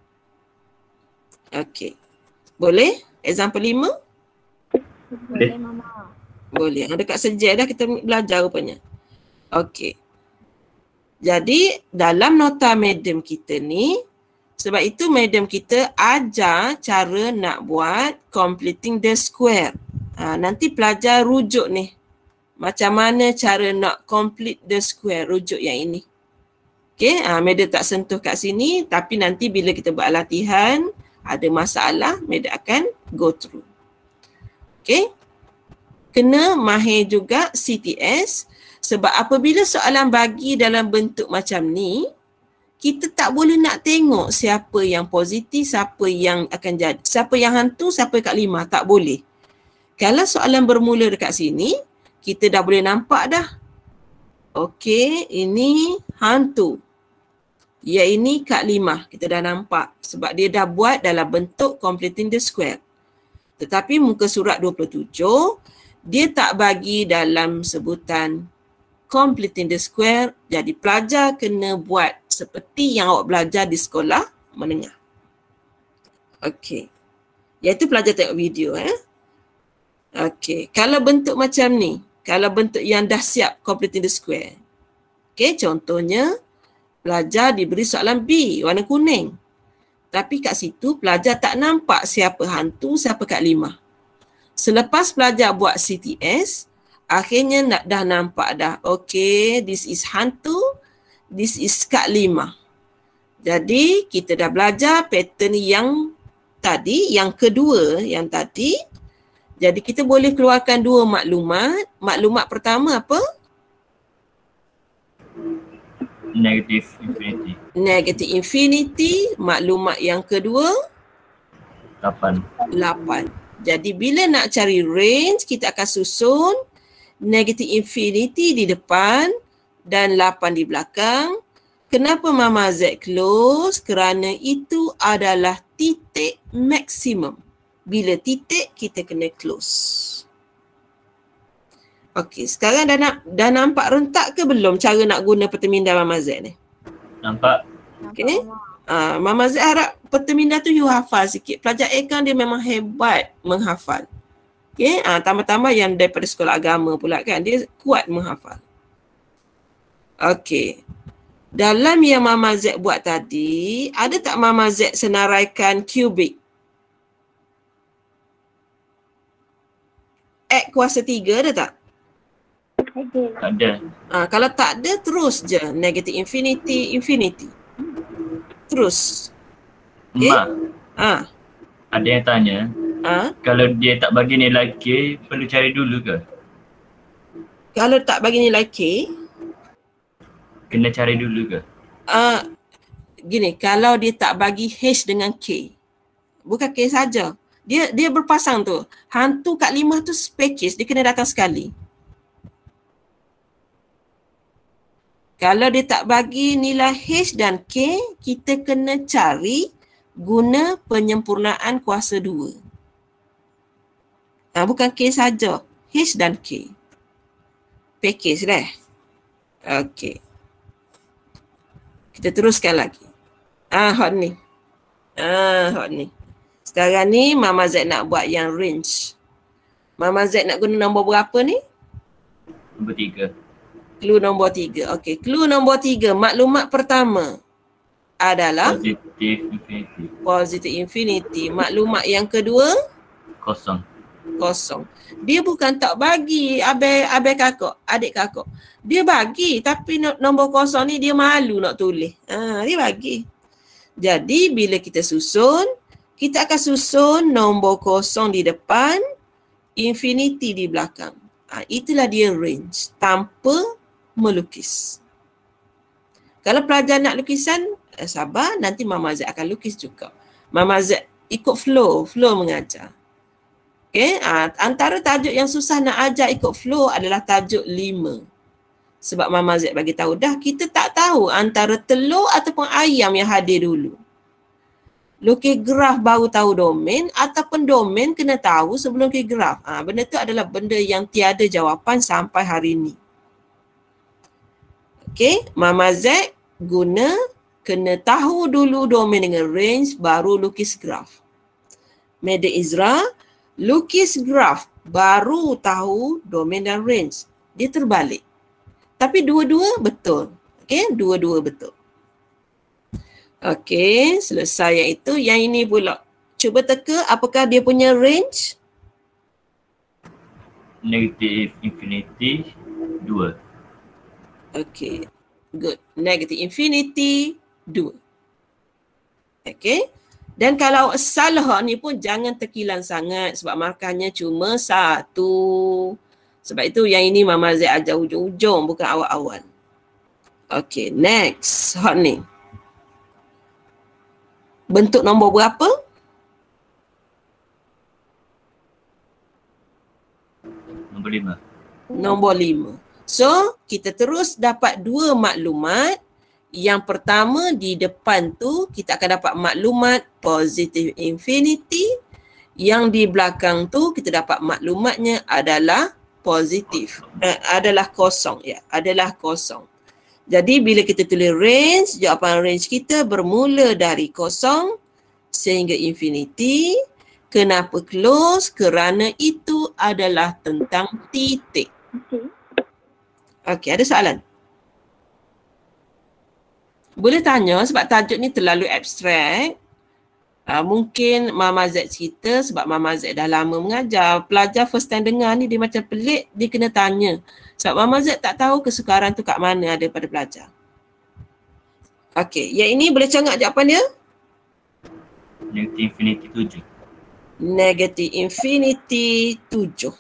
Okey. Boleh? Example lima? Boleh Mama. Boleh. Dekat sejet dah kita belajar rupanya. Okey. Jadi dalam nota medium kita ni, sebab itu medium kita ajar cara nak buat completing the square. Ha, nanti pelajar rujuk ni. Macam mana cara nak complete the square, rujuk yang ini. Okey, ha, medium tak sentuh kat sini, tapi nanti bila kita buat latihan, ada masalah, medium akan go through. Okey. Kena mahir juga C T S sebab apabila soalan bagi dalam bentuk macam ni, kita tak boleh nak tengok siapa yang positif, siapa yang akan jadi, siapa yang hantu, siapa kat lima, tak boleh. Kalau soalan bermula dekat sini, kita dah boleh nampak dah. Okey, ini hantu. Ya, ini kat lima, kita dah nampak sebab dia dah buat dalam bentuk completing the square. Tetapi muka surat dua puluh tujuh, dia tak bagi dalam sebutan completing the square, jadi pelajar kena buat seperti yang awak belajar di sekolah menengah. Okey. Iaitu pelajar tengok video. Eh? Okey. Kalau bentuk macam ni, kalau bentuk yang dah siap completing the square. Okey, contohnya pelajar diberi soalan B, warna kuning. Tapi kat situ pelajar tak nampak siapa hantu, siapa kat lima. Selepas pelajar buat C T S, akhirnya nak dah nampak dah. Okey, this is hantu. This is kat lima. Jadi kita dah belajar pattern yang tadi, yang kedua yang tadi. Jadi kita boleh keluarkan dua maklumat. Maklumat pertama apa? Negative infinity. Negative infinity. Maklumat yang kedua? Lapan. Lapan. Jadi bila nak cari range, kita akan susun negative infinity di depan dan lapan di belakang. Kenapa Mama Z close? Kerana itu adalah titik maksimum. Bila titik, kita kena close. Okey, sekarang dah, nak, dah nampak rentak ke belum cara nak guna pertemindah Mama Z ni? Nampak? Okey. Uh, Mama Z harap pertemindah tu you hafal sikit. Pelajar Akan dia memang hebat menghafal. Okey, uh, tambah-tambah yang daripada sekolah agama pula kan, dia kuat menghafal. Okey. Dalam yang Mama Z buat tadi, ada tak Mama Z senaraikan kubik? X kuasa tiga ada tak? Ada. Tak ada. Ha, kalau tak ada, terus je. Negative infinity, infinity. Terus. Okay? Mak, Ha. ada yang tanya, Ha. kalau dia tak bagi nilai K, perlu cari dulu ke? Kalau tak bagi nilai K, Kena cari dulu ke? uh, gini, kalau dia tak bagi H dengan K, bukan K saja, dia dia berpasang tu. Hantu kat lima tu package, dia kena datang sekali. Kalau dia tak bagi nilai H dan K, kita kena cari guna penyempurnaan kuasa dua. Ha, bukan K saja, H dan K. Package dah. Okey. Kita teruskan lagi. Ah, hot ni. Ah, hot ni. Sekarang ni Mama Z nak buat yang range. Mama Z nak guna nombor berapa ni? Nombor tiga. Clue nombor tiga. Okey, clue nombor tiga. Maklumat pertama adalah Positif infinity. positive infinity. Maklumat yang kedua, Kosong. kosong. Dia bukan tak bagi abai abai kakak, adik kakak. Dia bagi tapi no- nombor kosong ni dia malu nak tulis. Ha, dia bagi. Jadi bila kita susun, kita akan susun nombor kosong di depan, infinity di belakang. Ha, itulah dia range tanpa melukis. Kalau pelajar nak lukisan, eh, sabar, nanti Mama Z akan lukis juga. Mama Z ikut flow, flow mengajar. Okay, ha, antara tajuk yang susah nak ajar ikut flow adalah tajuk lima. Sebab Mama Z bagi tahu dah, kita tak tahu antara telur ataupun ayam yang hadir dulu. Lukis graf baru tahu domain ataupun domain kena tahu sebelum lukis graf. Ha, benda tu adalah benda yang tiada jawapan sampai hari ini. Okay, Mama Z guna kena tahu dulu domain dengan range baru lukis graf. Madam Izra, lukis graf baru tahu domain dan range. Dia terbalik. Tapi dua-dua betul. Okay, dua-dua betul. Okay, selesai yang itu. Yang ini pula. Cuba teka apakah dia punya range? Negative infinity dua. Okay, good. Negative infinity dua. Okay. Dan kalau salah ni pun jangan terkilan sangat sebab markahnya cuma satu. Sebab itu yang ini Mama Z ajar ujung-ujung bukan awal-awal. Okay, next. Hot ni. Bentuk nombor berapa? Nombor lima. Nombor lima. So, kita terus dapat dua maklumat. Yang pertama di depan tu kita akan dapat maklumat positive infinity. Yang di belakang tu kita dapat maklumatnya adalah positif. Eh, adalah kosong. Ya, adalah kosong. Jadi bila kita tulis range, jawapan range kita bermula dari kosong sehingga infinity. Kenapa close? Kerana itu adalah tentang titik. Okey. Okey, ada soalan? Boleh tanya sebab tajuk ni terlalu abstrak. Uh, mungkin Mama Z cerita sebab Mama Z dah lama mengajar. Pelajar first time dengar ni dia macam pelik, dia kena tanya. Sebab Mama Z tak tahu kesukaran tu kat mana ada pada pelajar. Okey, yang ini boleh congak jawapan dia? Negative infinity tujuh. Negative infinity tujuh.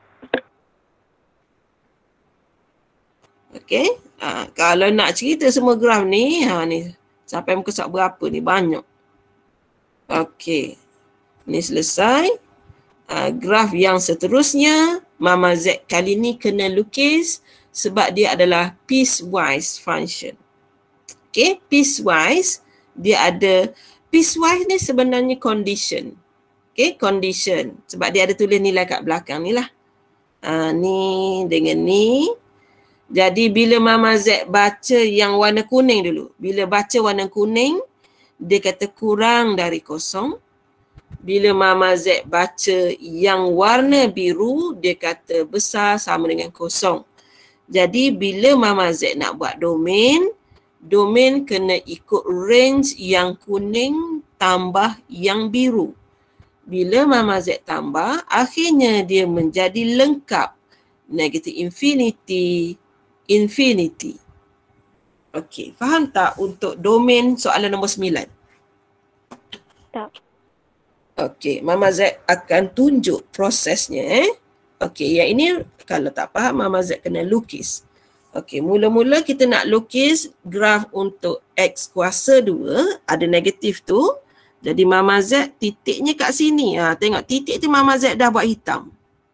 Okey, ha, kalau nak cerita semua graf ni, ha ni sampai muka surat berapa ni? Banyak. Okey, ni selesai. Uh, graf yang seterusnya, Mama Z kali ni kena lukis sebab dia adalah piecewise function. Okey, piecewise, dia ada, piecewise ni sebenarnya condition. Okey, condition. Sebab dia ada tulis nilai kat belakang ni lah. Uh, ni dengan ni. Jadi bila Mama Z baca yang warna kuning dulu. Bila baca warna kuning, dia kata kurang dari kosong. Bila Mama Z baca yang warna biru, dia kata besar sama dengan kosong. Jadi bila Mama Z nak buat domain, domain kena ikut range yang kuning tambah yang biru. Bila Mama Z tambah, akhirnya dia menjadi lengkap. Negative infinity, infinity. Okey, faham tak untuk domain soalan nombor sembilan? Tak. Okey, Mama Z akan tunjuk prosesnya. Eh? Okey, yang ini kalau tak faham Mama Z kena lukis. Okey, mula-mula kita nak lukis graf untuk X kuasa dua, ada negatif tu. Jadi Mama Z titiknya kat sini. Ha, tengok titik tu Mama Z dah buat hitam.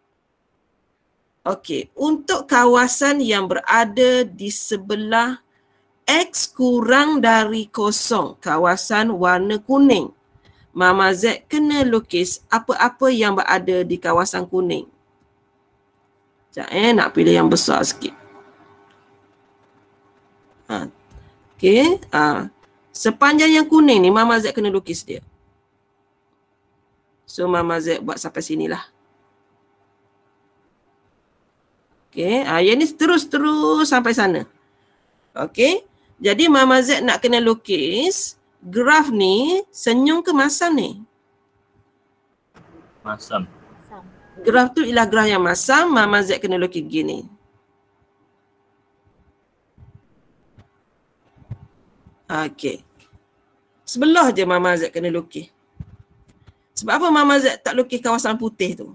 Okey, untuk kawasan yang berada di sebelah X kurang dari kosong, kawasan warna kuning, Mama Z kena lukis apa-apa yang berada di kawasan kuning. Sekejap eh, nak pilih yang besar sikit. Ha. Okey, ha. Sepanjang yang kuning ni Mama Z kena lukis dia. So Mama Z buat sampai sinilah. Okey, ha, yang ni terus-terus sampai sana. Okey, jadi Mama Z nak kena lukis graf ni senyum ke masam ni? Masam. Graf tu ialah graf yang masam, Mama Z kena lukis gini. Okey. Sebelah je Mama Z kena lukis. Sebab apa Mama Z tak lukis kawasan putih tu?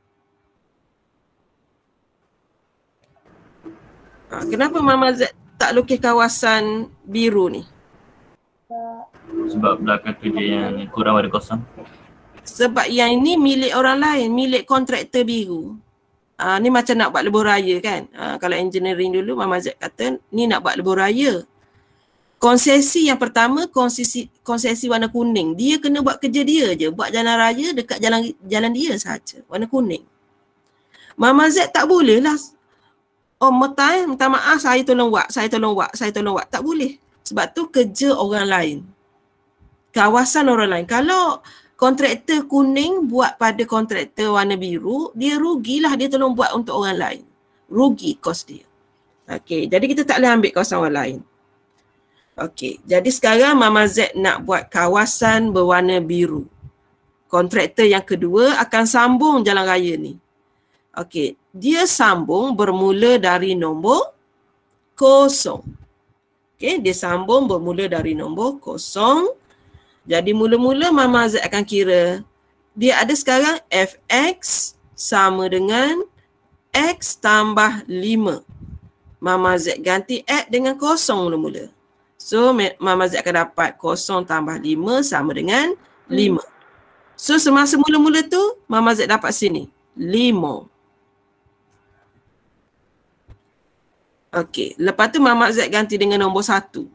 Ha, kenapa Mama Z tak lukis kawasan biru ni? Sebab belakang tu dia yang kurang ada kosong. Sebab yang ini milik orang lain, milik kontraktor biru. Ha, ni macam nak buat lebuh raya kan? Ha, kalau engineering dulu Mama Z kata ni nak buat lebuh raya. Konsesi yang pertama, konsesi konsesi warna kuning. Dia kena buat kerja dia je. Buat jalan raya dekat jalan jalan dia sahaja. Warna kuning. Mama Z tak boleh lah. Oh, minta, minta maaf, saya tolong buat, saya tolong buat, saya tolong buat. Tak boleh. Sebab tu kerja orang lain. Kawasan orang lain. Kalau kontraktor kuning buat pada kontraktor warna biru, dia rugilah dia tolong buat untuk orang lain. Rugi kos dia. Okey, jadi kita tak boleh ambil kawasan orang lain. Okey, jadi sekarang Mama Z nak buat kawasan berwarna biru. Kontraktor yang kedua akan sambung jalan raya ni. Okey, dia sambung bermula dari nombor kosong. Okey, dia sambung bermula dari nombor kosong. Jadi mula-mula Mama Z akan kira dia ada sekarang F X sama dengan X tambah lima. Mama Z ganti X dengan kosong mula-mula. So, Mama Z akan dapat kosong tambah lima sama dengan lima. So, semasa mula-mula tu, Mama Z dapat sini. lima. Okey. Lepas tu, Mama Z ganti dengan nombor satu.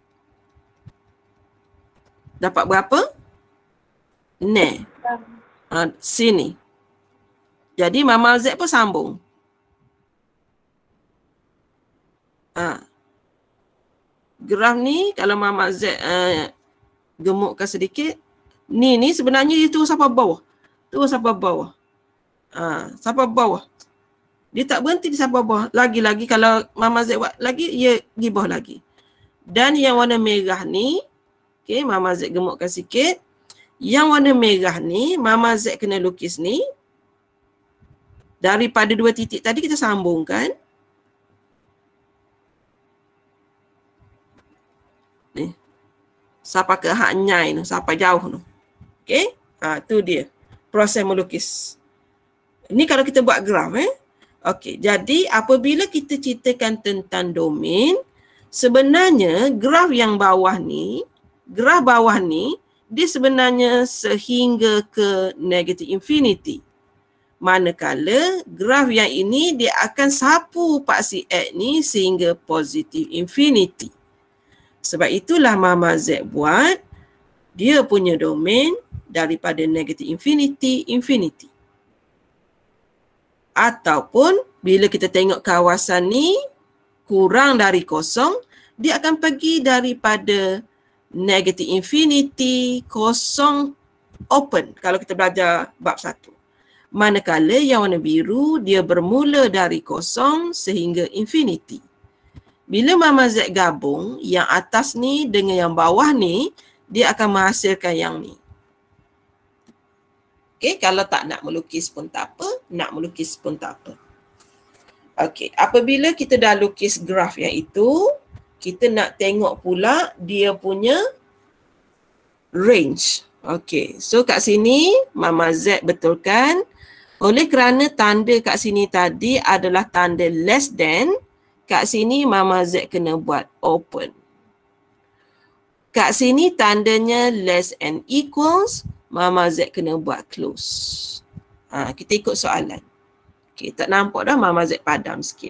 Dapat berapa? Ne. Ha, sini. Jadi, Mama Z pun sambung. Ha. Graf ni kalau Mama Z uh, gemukkan sedikit, ni ni sebenarnya dia terus sampai bawah. Terus sampai bawah. Ha, sampai bawah. Dia tak berhenti di sampai bawah. Lagi-lagi kalau Mama Z buat lagi, ia di bawah lagi. Dan yang warna merah ni, okey, Mama Z gemukkan sikit. Yang warna merah ni, Mama Z kena lukis ni. Daripada dua titik tadi kita sambungkan. Ni. Sampai ke hak nyai tu, sampai jauh tu. Okey? Ha, tu dia. Proses melukis. Ini kalau kita buat graf eh. Okey, jadi apabila kita ceritakan tentang domain, sebenarnya graf yang bawah ni, graf bawah ni, dia sebenarnya sehingga ke negative infinity. Manakala graf yang ini dia akan sapu paksi X ni sehingga positive infinity. Sebab itulah Mama Z buat dia punya domain daripada negative infinity, infinity. Ataupun bila kita tengok kawasan ni kurang dari kosong, dia akan pergi daripada negative infinity, kosong, open. Kalau kita belajar bab satu. Manakala yang warna biru, dia bermula dari kosong sehingga infinity. Bila Mama Z gabung, yang atas ni dengan yang bawah ni, dia akan menghasilkan yang ni. Okey, kalau tak nak melukis pun tak apa, nak melukis pun tak apa. Okey, apabila kita dah lukis graf yang itu, kita nak tengok pula dia punya range. Okey, so kat sini Mama Z betulkan. Oleh kerana tanda kat sini tadi adalah tanda less than, kat sini Mama Z kena buat open. Kat sini tandanya less and equals, Mama Z kena buat close. Ha, kita ikut soalan. Okay, tak nampak dah Mama Z padam sikit.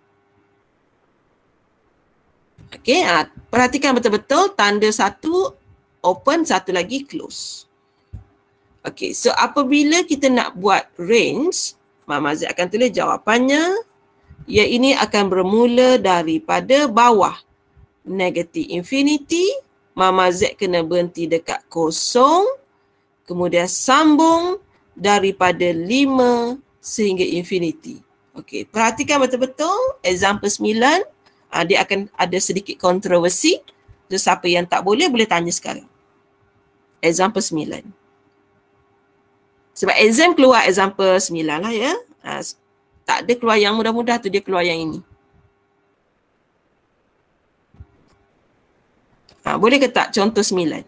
Okay, ha, perhatikan betul-betul tanda satu open, satu lagi close. Okay, so apabila kita nak buat range, Mama Z akan tulis jawapannya. Ya, ini akan bermula daripada bawah. Negative infinity. Mama Z kena berhenti dekat kosong. Kemudian sambung daripada lima sehingga infinity. Okey, perhatikan betul-betul. Example sembilan. Uh, dia akan ada sedikit kontroversi. So, siapa yang tak boleh, boleh tanya sekarang. Example sembilan. Sebab exam keluar example sembilan lah ya. Uh, tak ada keluar yang mudah-mudah tu, dia keluar yang ini. Ha, boleh ke tak contoh sembilan?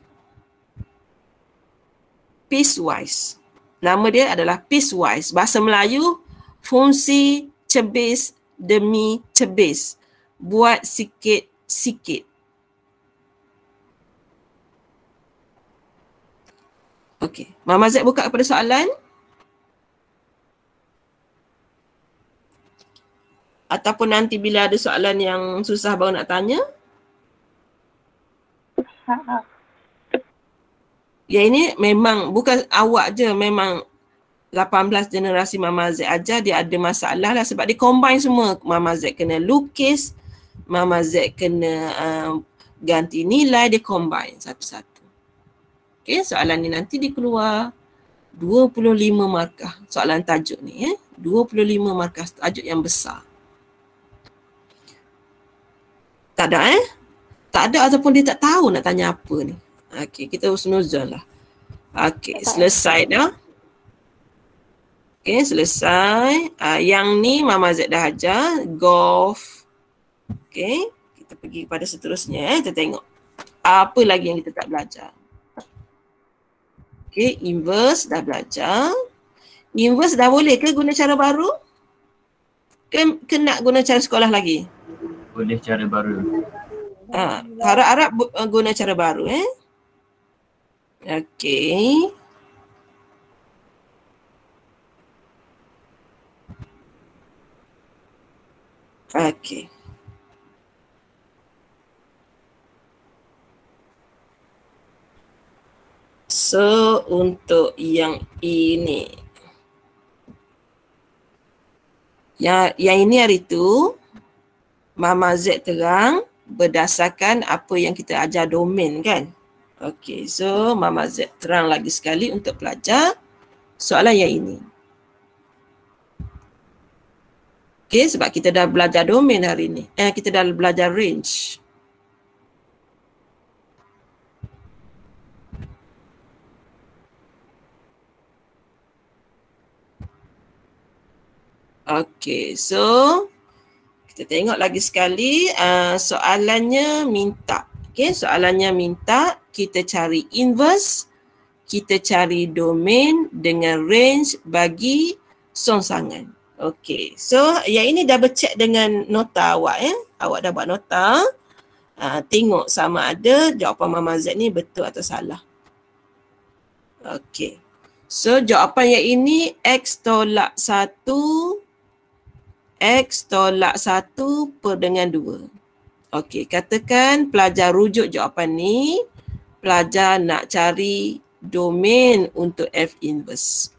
Piecewise. Nama dia adalah piecewise. Bahasa Melayu, fungsi cebis demi cebis. Buat sikit-sikit. Okey. Mama Z buka kepada soalan. Ataupun nanti bila ada soalan yang susah baru nak tanya. Ya, ini memang bukan awak je, memang lapan belas generasi Mama Z ajar dia ada masalah lah sebab dia combine semua. Mama Z kena lukis, Mama Z kena uh, ganti nilai, dia combine satu-satu. Okey, soalan ni nanti dia keluar dua puluh lima markah. Soalan tajuk ni eh, dua puluh lima markah tajuk yang besar. Tak ada eh? Tak ada ataupun dia tak tahu nak tanya apa ni. Okey, kita husnuzon lah. Okey, selesai dah. Okey, selesai. Uh, yang ni Mama Z dah ajar. Golf. Okey, kita pergi kepada seterusnya. Eh. Kita tengok apa lagi yang kita tak belajar. Okey, inverse dah belajar. Inverse dah boleh ke guna cara baru? Ke, ke nak guna cara sekolah lagi? Boleh cara baru. Ha, harap-harap guna cara baru eh. Okey. Okey. So untuk yang ini. Yang yang ini hari tu Mama Z terang berdasarkan apa yang kita ajar domain kan. Okey, so Mama Z terang lagi sekali untuk pelajar soalan yang ini. Okey, sebab kita dah belajar domain hari ni. Eh, kita dah belajar range. Okey, so kita tengok lagi sekali uh, soalannya minta. Okey, soalannya minta kita cari inverse, kita cari domain dengan range bagi songsangan. Okey, so yang ini dah bercek dengan nota awak ya. Awak dah buat nota. Uh, tengok sama ada jawapan Mama Z ni betul atau salah. Okey. So jawapan yang ini X tolak satu. X tolak satu per dengan dua. Okey, katakan pelajar rujuk jawapan ni. Pelajar nak cari domain untuk F inverse.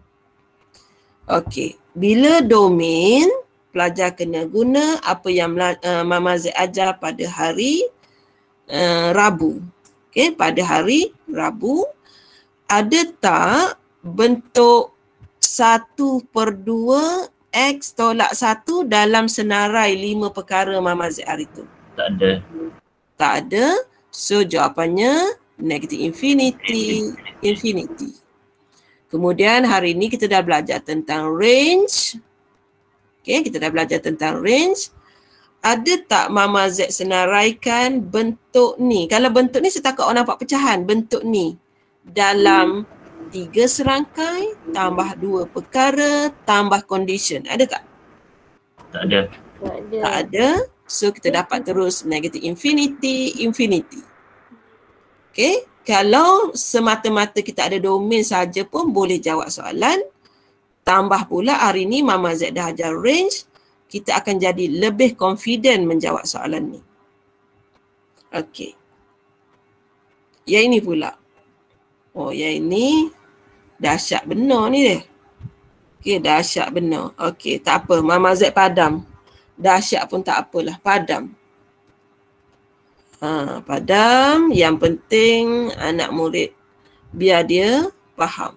Okey, bila domain, pelajar kena guna apa yang uh, Mama Z ajar pada hari uh, Rabu. Okey, pada hari Rabu. Ada tak bentuk satu per dua X tolak satu dalam senarai lima perkara Mama Z hari tu? Tak ada. Tak ada. So jawapannya negative infinity, infinity. Kemudian hari ni kita dah belajar tentang range. Okay, kita dah belajar tentang range. Ada tak Mama Z senaraikan bentuk ni? Kalau bentuk ni saya takut orang nampak pecahan. Bentuk ni dalam tiga serangkai, tambah dua perkara, tambah condition. Ada tak? Tak ada. Tak ada. Tak ada. So kita dapat terus negative infinity, infinity. Okay. Kalau semata-mata kita ada domain saja pun boleh jawab soalan. Tambah pula hari ni Mama Z dah ajar range. Kita akan jadi lebih confident menjawab soalan ni. Okay. Yang ini pula. Oh, yang ini dahsyat benar ni dia. Okay, dahsyat benar. Okay, tak apa. Mama Z padam. Dahsyat pun tak apalah. Padam. Ha, padam. Yang penting anak murid biar dia faham.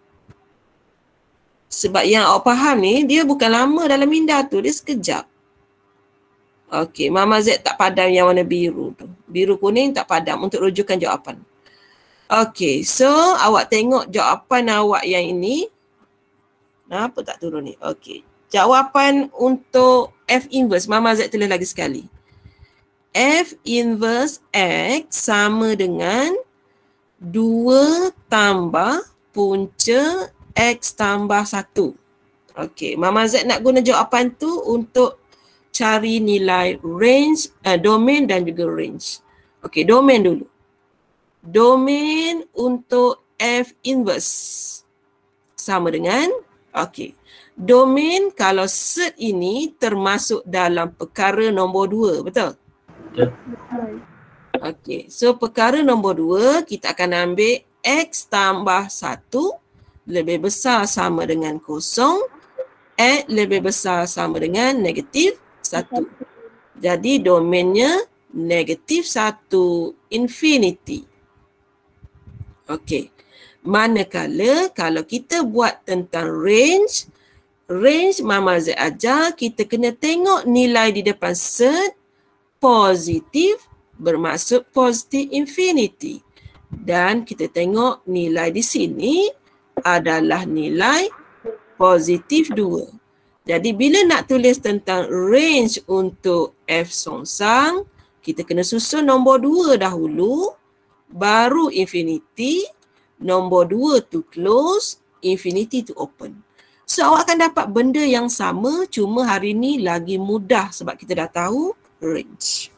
Sebab yang awak faham ni, dia bukan lama dalam minda tu. Dia sekejap. Okey, Mama Z tak padam yang warna biru tu. Biru kuning tak padam untuk rujukan jawapan. Okey, so awak tengok jawapan awak yang ini. Kenapa tak turun ni? Okey. Jawapan untuk F inverse, Mama Z tulis lagi sekali. F inverse X sama dengan dua tambah punca X tambah satu. Okey, Mama Z nak guna jawapan tu untuk cari nilai range, uh, domain dan juga range. Okey, domain dulu. Domain untuk F inverse sama dengan, okey. Domain kalau set ini termasuk dalam perkara nombor dua, betul? Betul. Okey, so perkara nombor dua kita akan ambil X tambah satu lebih besar sama dengan kosong, X lebih besar sama dengan negatif satu. Jadi domainnya negatif satu infinity. Okey. Manakala kalau kita buat tentang range, range Mama Z ajar kita kena tengok nilai di depan set positif bermaksud positif infinity. Dan kita tengok nilai di sini adalah nilai positif dua. Jadi bila nak tulis tentang range untuk F songsang, kita kena susun nombor dua dahulu, baru infinity, nombor dua to close, infinity to open. So awak akan dapat benda yang sama, cuma hari ni lagi mudah sebab kita dah tahu range.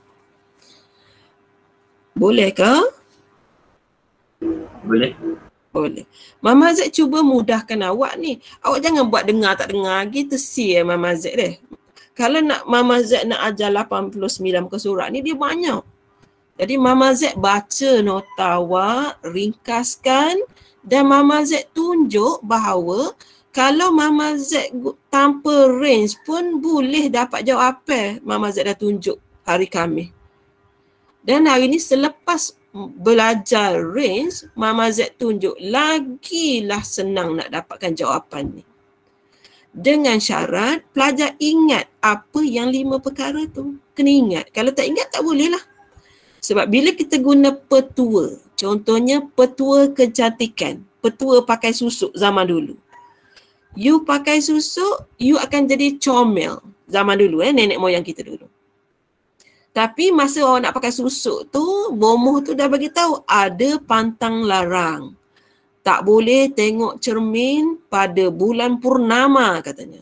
Boleh ke? Boleh. Boleh. Mama Z cuba mudahkan awak ni. Awak jangan buat dengar tak dengar gitu si eh Mama Z deh. Kalau nak Mama Z nak ajar lapan puluh sembilan muka surat ni dia banyak. Jadi Mama Z baca nota awak, ringkaskan dan Mama Z tunjuk bahawa kalau Mama Z tanpa range pun boleh dapat jawapan. Mama Z dah tunjuk hari Khamis. Dan hari ni selepas belajar range, Mama Z tunjuk lagilah senang nak dapatkan jawapan ni. Dengan syarat pelajar ingat apa yang lima perkara tu. Kena ingat. Kalau tak ingat tak boleh lah. Sebab bila kita guna petua, contohnya petua kecantikan, petua pakai susuk zaman dulu. You pakai susuk, you akan jadi comel zaman dulu eh, nenek moyang kita dulu. Tapi masa orang nak pakai susuk tu, bomoh tu dah bagi tahu ada pantang larang. Tak boleh tengok cermin pada bulan purnama katanya.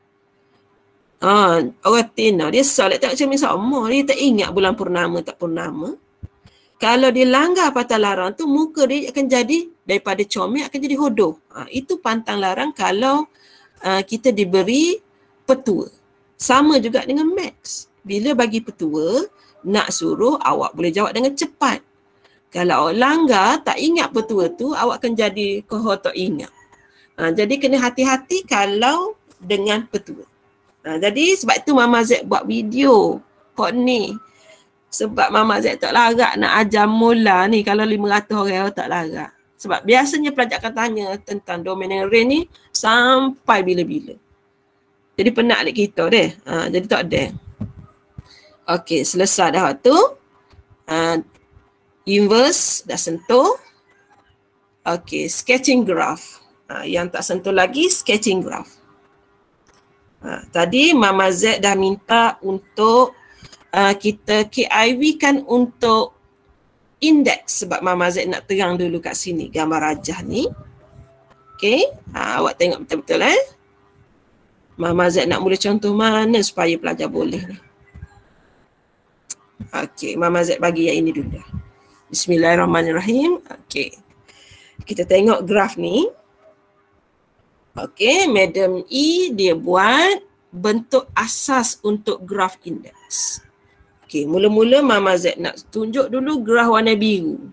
Ah, orang Tina dia solat tengok cermin sama, dia tak ingat bulan purnama tak purnama. Kalau dia langgar pantang larang tu, muka dia akan jadi daripada comel akan jadi hodoh. Ah, itu pantang larang kalau uh, kita diberi petua. Sama juga dengan maths. Bila bagi petua, nak suruh awak boleh jawab dengan cepat. Kalau awak langgar, tak ingat petua tu, awak akan jadi kohor tak ingat. Ha, jadi kena hati-hati kalau dengan petua. Ha, jadi sebab tu Mama Z buat video kot ni. Sebab Mama Z tak larat nak ajar mula ni kalau lima ratus orang tak larat. Sebab biasanya pelajar akan tanya tentang domain and range ni sampai bila-bila. Jadi penat lagi kita deh. Ha, jadi tak ada. Okey, selesai dah waktu. Uh, inverse dah sentuh. Okey, sketching graph. Uh, yang tak sentuh lagi, sketching graph. Uh, tadi Mama Z dah minta untuk uh, kita K I V kan untuk indeks sebab Mama Z nak terang dulu kat sini gambar rajah ni. Okey, uh, awak tengok betul-betul eh. Mama Z nak mula contoh mana supaya pelajar boleh ni? Okey, Mama Z bagi yang ini dulu dah. Bismillahirrahmanirrahim. Okey. Kita tengok graf ni. Okey, Madam E dia buat bentuk asas untuk graf indeks. Okey, mula-mula Mama Z nak tunjuk dulu graf warna biru.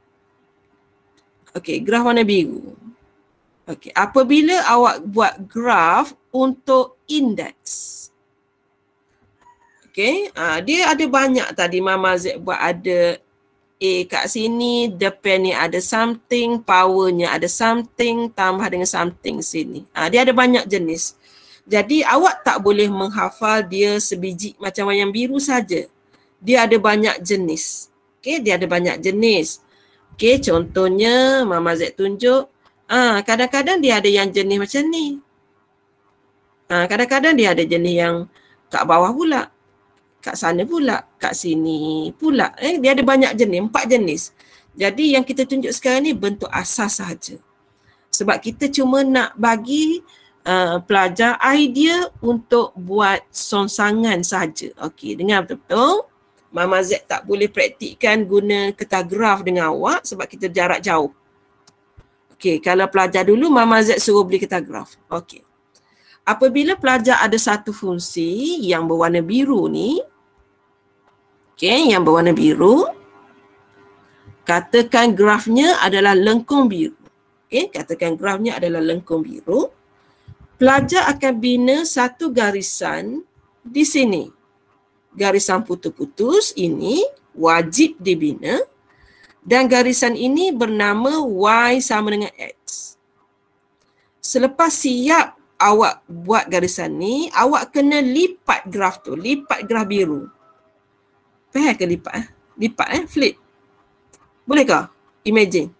Okey, graf warna biru. Okey, apabila awak buat graf untuk indeks. Okey, uh, dia ada banyak tadi Mama Z buat, ada A kat sini, depan ni ada something, powernya ada something, tambah dengan something sini. Uh, dia ada banyak jenis. Jadi awak tak boleh menghafal dia sebiji macam yang biru saja. Dia ada banyak jenis. Okey, dia ada banyak jenis. Okey, contohnya Mama Z tunjuk. Ah, kadang-kadang dia ada yang jenis macam ni. Ah, kadang-kadang dia ada jenis yang kat bawah pula. Kat sana pula, kat sini pula. Eh, dia ada banyak jenis, empat jenis. Jadi yang kita tunjuk sekarang ni bentuk asas sahaja. Sebab kita cuma nak bagi uh, pelajar idea untuk buat songsangan sahaja. Okey, dengar betul-betul. Mama Z tak boleh praktikkan guna kertas graf dengan awak sebab kita jarak jauh. Okey, kalau pelajar dulu Mama Z suruh beli kertas graf. Okey. Apabila pelajar ada satu fungsi yang berwarna biru ni, okey, yang berwarna biru, katakan grafnya adalah lengkung biru. Okey, katakan grafnya adalah lengkung biru. Pelajar akan bina satu garisan di sini. Garisan putus-putus ini wajib dibina. Dan garisan ini bernama Y sama dengan X. Selepas siap awak buat garisan ni, awak kena lipat graf tu, lipat graf biru. Faham ke lipat? Eh? Lipat eh, flip. Boleh ke? Imagine.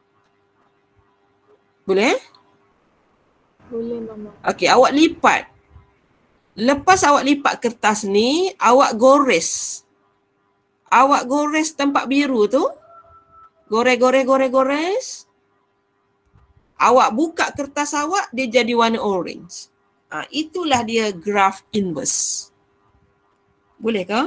Boleh eh? Boleh, Mama. Okey, awak lipat. Lepas awak lipat kertas ni, awak gores. Awak gores tempat biru tu. Gores, gores, gores, gores. Awak buka kertas awak, dia jadi warna orange. Ha, itulah dia graph inverse. Boleh ke?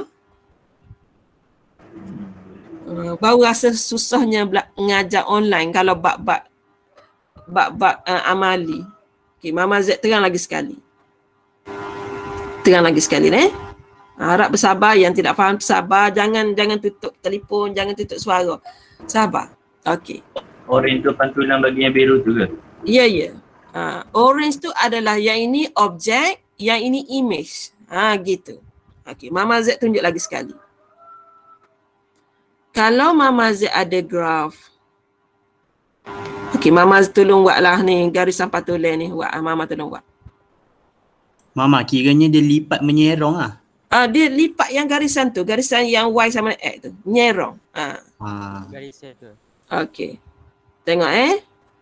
Uh, baru rasa susahnya mengajar online kalau bab-bab bab-bab uh, amali. Okay, Mama Z terang lagi sekali. Terang lagi sekali eh. Harap bersabar, yang tidak faham sabar, jangan jangan tutup telefon, jangan tutup suara. Sabar. Okey. Orange tu pantulan bagi yang biru tu ke? Ya, yeah, ya. Yeah. Uh, orange tu adalah yang ini objek, yang ini image. Ha, gitu. Okey, Mama Z tunjuk lagi sekali. Kalau Mama Z ada graf. Okey, Mama Z tolong buatlah ni garisan pantulan ni. Buat, Mama tolong buat. Mama, kiranya dia lipat menyerong ah. Ah, dia lipat yang garisan tu, garisan yang Y sama X tu, nyerong. Ah. Ah. Garisan tu. Okey. Tengok eh.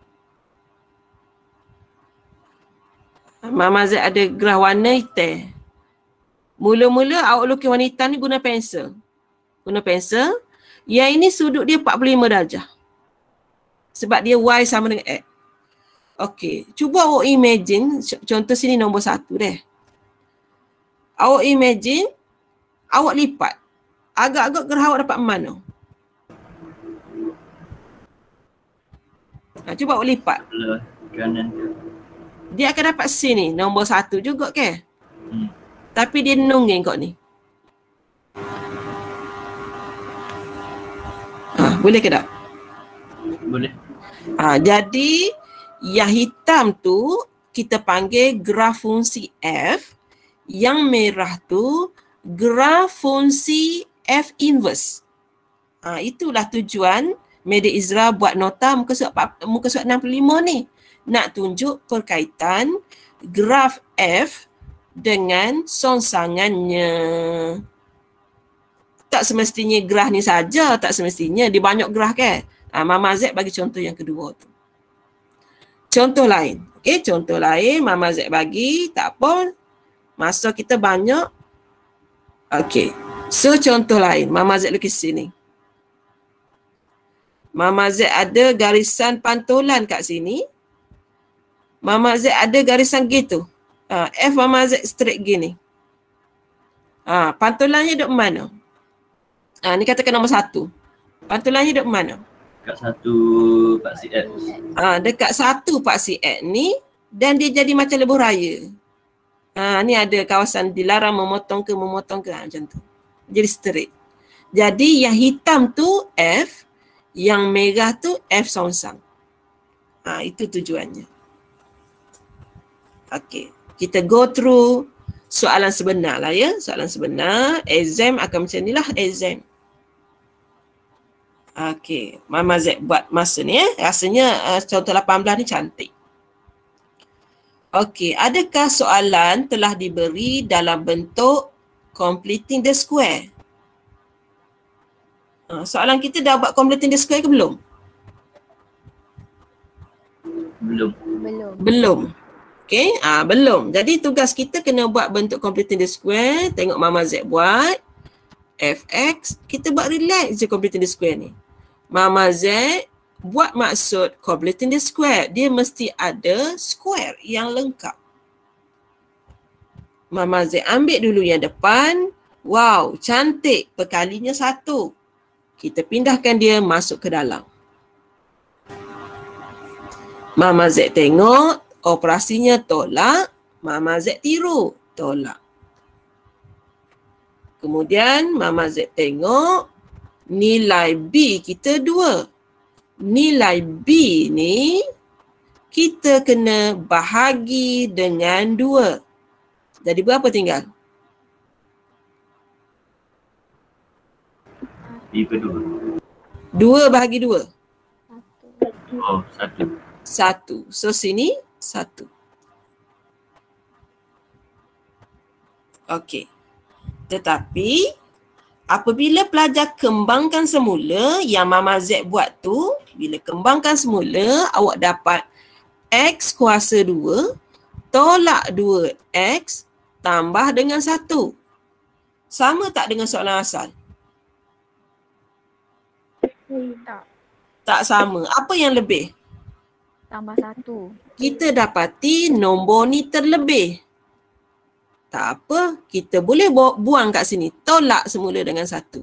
Mama Z ada graf warna hitam. Mula-mula awak lukis warna hitam ni guna pensel. Guna pensel. Yang ini sudut dia empat puluh lima darjah. Sebab dia Y sama dengan X. Okey. Cuba awak imagine, contoh sini nombor satu deh. Awak imagine, awak lipat. Agak-agak graf awak dapat mana? Ha, cuba awak lipat. Kanan tu. Dia akan dapat sini, nombor satu juga ke? Hmm. Tapi dia nungging kau ni. Ha, boleh ke tak? Boleh. Ha, jadi, yang hitam tu kita panggil graf fungsi F. Yang merah tu graf fungsi F inverse. Ha, itulah tujuan Media Izra buat nota muka surat, muka surat enam puluh lima ni. Nak tunjuk perkaitan graf F dengan songsangannya. Tak semestinya graf ni saja, tak semestinya. Dia banyak graf kan? Ha, Mama Z bagi contoh yang kedua tu. Contoh lain. Okey, contoh lain Mama Z bagi, tak apa. Masa kita banyak. Okey. So contoh lain, Mama Z lukis sini. Mama Z ada garisan pantulan kat sini. Mama Z ada garisan gitu. uh, F Mama Z straight gini. Uh, pantulannya duduk mana? Uh, ni katakan nombor satu. Pantulannya duduk mana? Dekat satu Pak C X. Uh, dekat satu Pak C X ni dan dia jadi macam lebuh raya. Uh, ni ada kawasan dilarang memotong ke memotong ke uh, macam tu. Jadi straight. Jadi yang hitam tu F, yang merah tu F songsang. Ha, itu tujuannya. Okey, kita go through soalan sebenar lah ya. Soalan sebenar, exam akan macam ni lah exam. Okey, Mama Z buat masa ni eh. Rasanya uh, contoh lapan belas ni cantik. Okey, adakah soalan telah diberi dalam bentuk completing the square? Uh, soalan kita dah buat completing the square ke belum? Belum. Belum. Belum. Okey, ah belum. Jadi tugas kita kena buat bentuk completing the square, tengok Mama Z buat F X, kita buat relax je completing the square ni. Mama Z buat maksud completing the square, dia mesti ada square yang lengkap. Mama Z ambil dulu yang depan. Wow, cantik, perkalinya satu. Kita pindahkan dia masuk ke dalam. Mama Z tengok, operasinya tolak. Mama Z tiru, tolak. Kemudian Mama Z tengok, nilai B kita dua. Nilai B ni kita kena bahagi dengan dua. Jadi berapa tinggal? B kedua. Dua bahagi dua. Oh, satu. Satu. So sini satu. Okey. Tetapi apabila pelajar kembangkan semula yang Mama Z buat tu, bila kembangkan semula awak dapat X kuasa dua tolak dua X tambah dengan satu. Sama tak dengan soalan asal? Tak. Tak sama. Apa yang lebih? Tambah satu. Kita dapati nombor ni terlebih. Tak apa, kita boleh buang kat sini. Tolak semula dengan satu.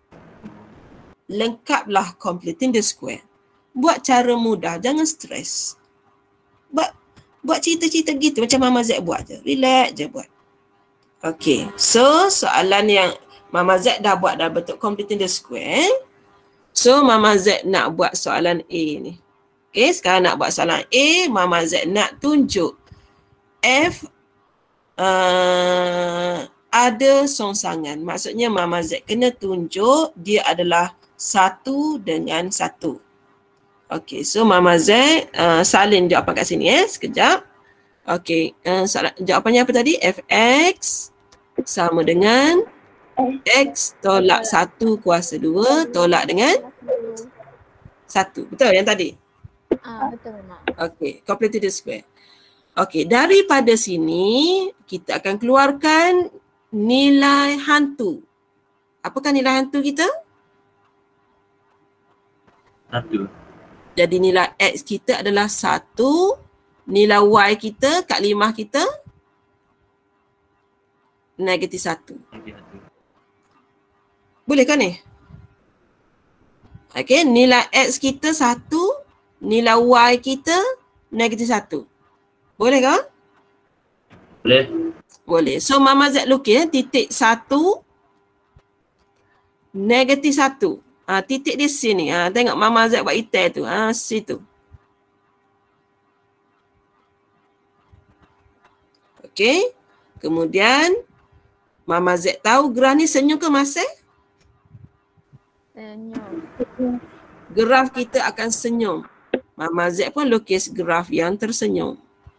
Lengkaplah completing the square. Buat cara mudah, jangan stres. Buat, buat cerita-cerita gitu macam Mama Z buat je. Relax je buat. Okay, so soalan yang Mama Z dah buat dah bentuk completing the square. So Mama Z nak buat soalan A ni. Okay, sekarang nak buat soalan A, Mama Z nak tunjuk F uh, ada songsangan. Maksudnya Mama Z kena tunjuk dia adalah satu dengan satu. Okay, so Mama Z uh, salin jawapan kat sini eh, sekejap. Okay, uh, jawapannya apa tadi? F X sama dengan X tolak satu kuasa dua tolak dengan satu. Betul yang tadi? Ah, betul memang. Okay, completed the square. Okay, daripada sini kita akan keluarkan nilai hantu. Apakah nilai hantu kita? Satu. Jadi nilai X kita adalah satu. Nilai Y kita, kat lima kita, negatif satu. Lagi satu. Boleh kan ni? Okay, nilai X kita satu, nilai Y kita negatif satu. Boleh kan? Boleh. Boleh. So Mama Z lukis titik satu, negatif satu. Ha, titik di sini. Ha, tengok Mama Z buat itai tu. Ha, situ. Okay. Kemudian Mama Z tahu graf ni senyum ke masih? Senyum. Graf kita akan senyum. Mama Z pun lukis graf yang tersenyum.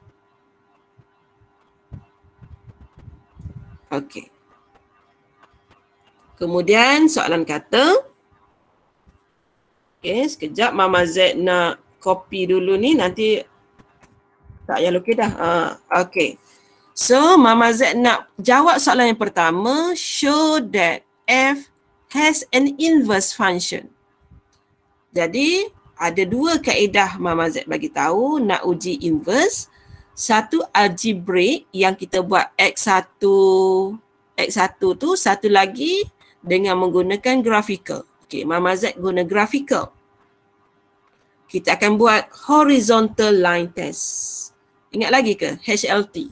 Okey. Kemudian soalan kata. Okey, sekejap Mama Z nak copy dulu ni, nanti tak payah lukis dah. Ha, okey. So Mama Z nak jawab soalan yang pertama, show that F has an inverse function. Jadi ada dua kaedah Mama Z bagi tahu nak uji inverse. Satu algebraic yang kita buat X satu, X satu tu, satu lagi dengan menggunakan graphical. Okey, Mama Z guna graphical. Kita akan buat horizontal line test. Ingat lagi ke H L T?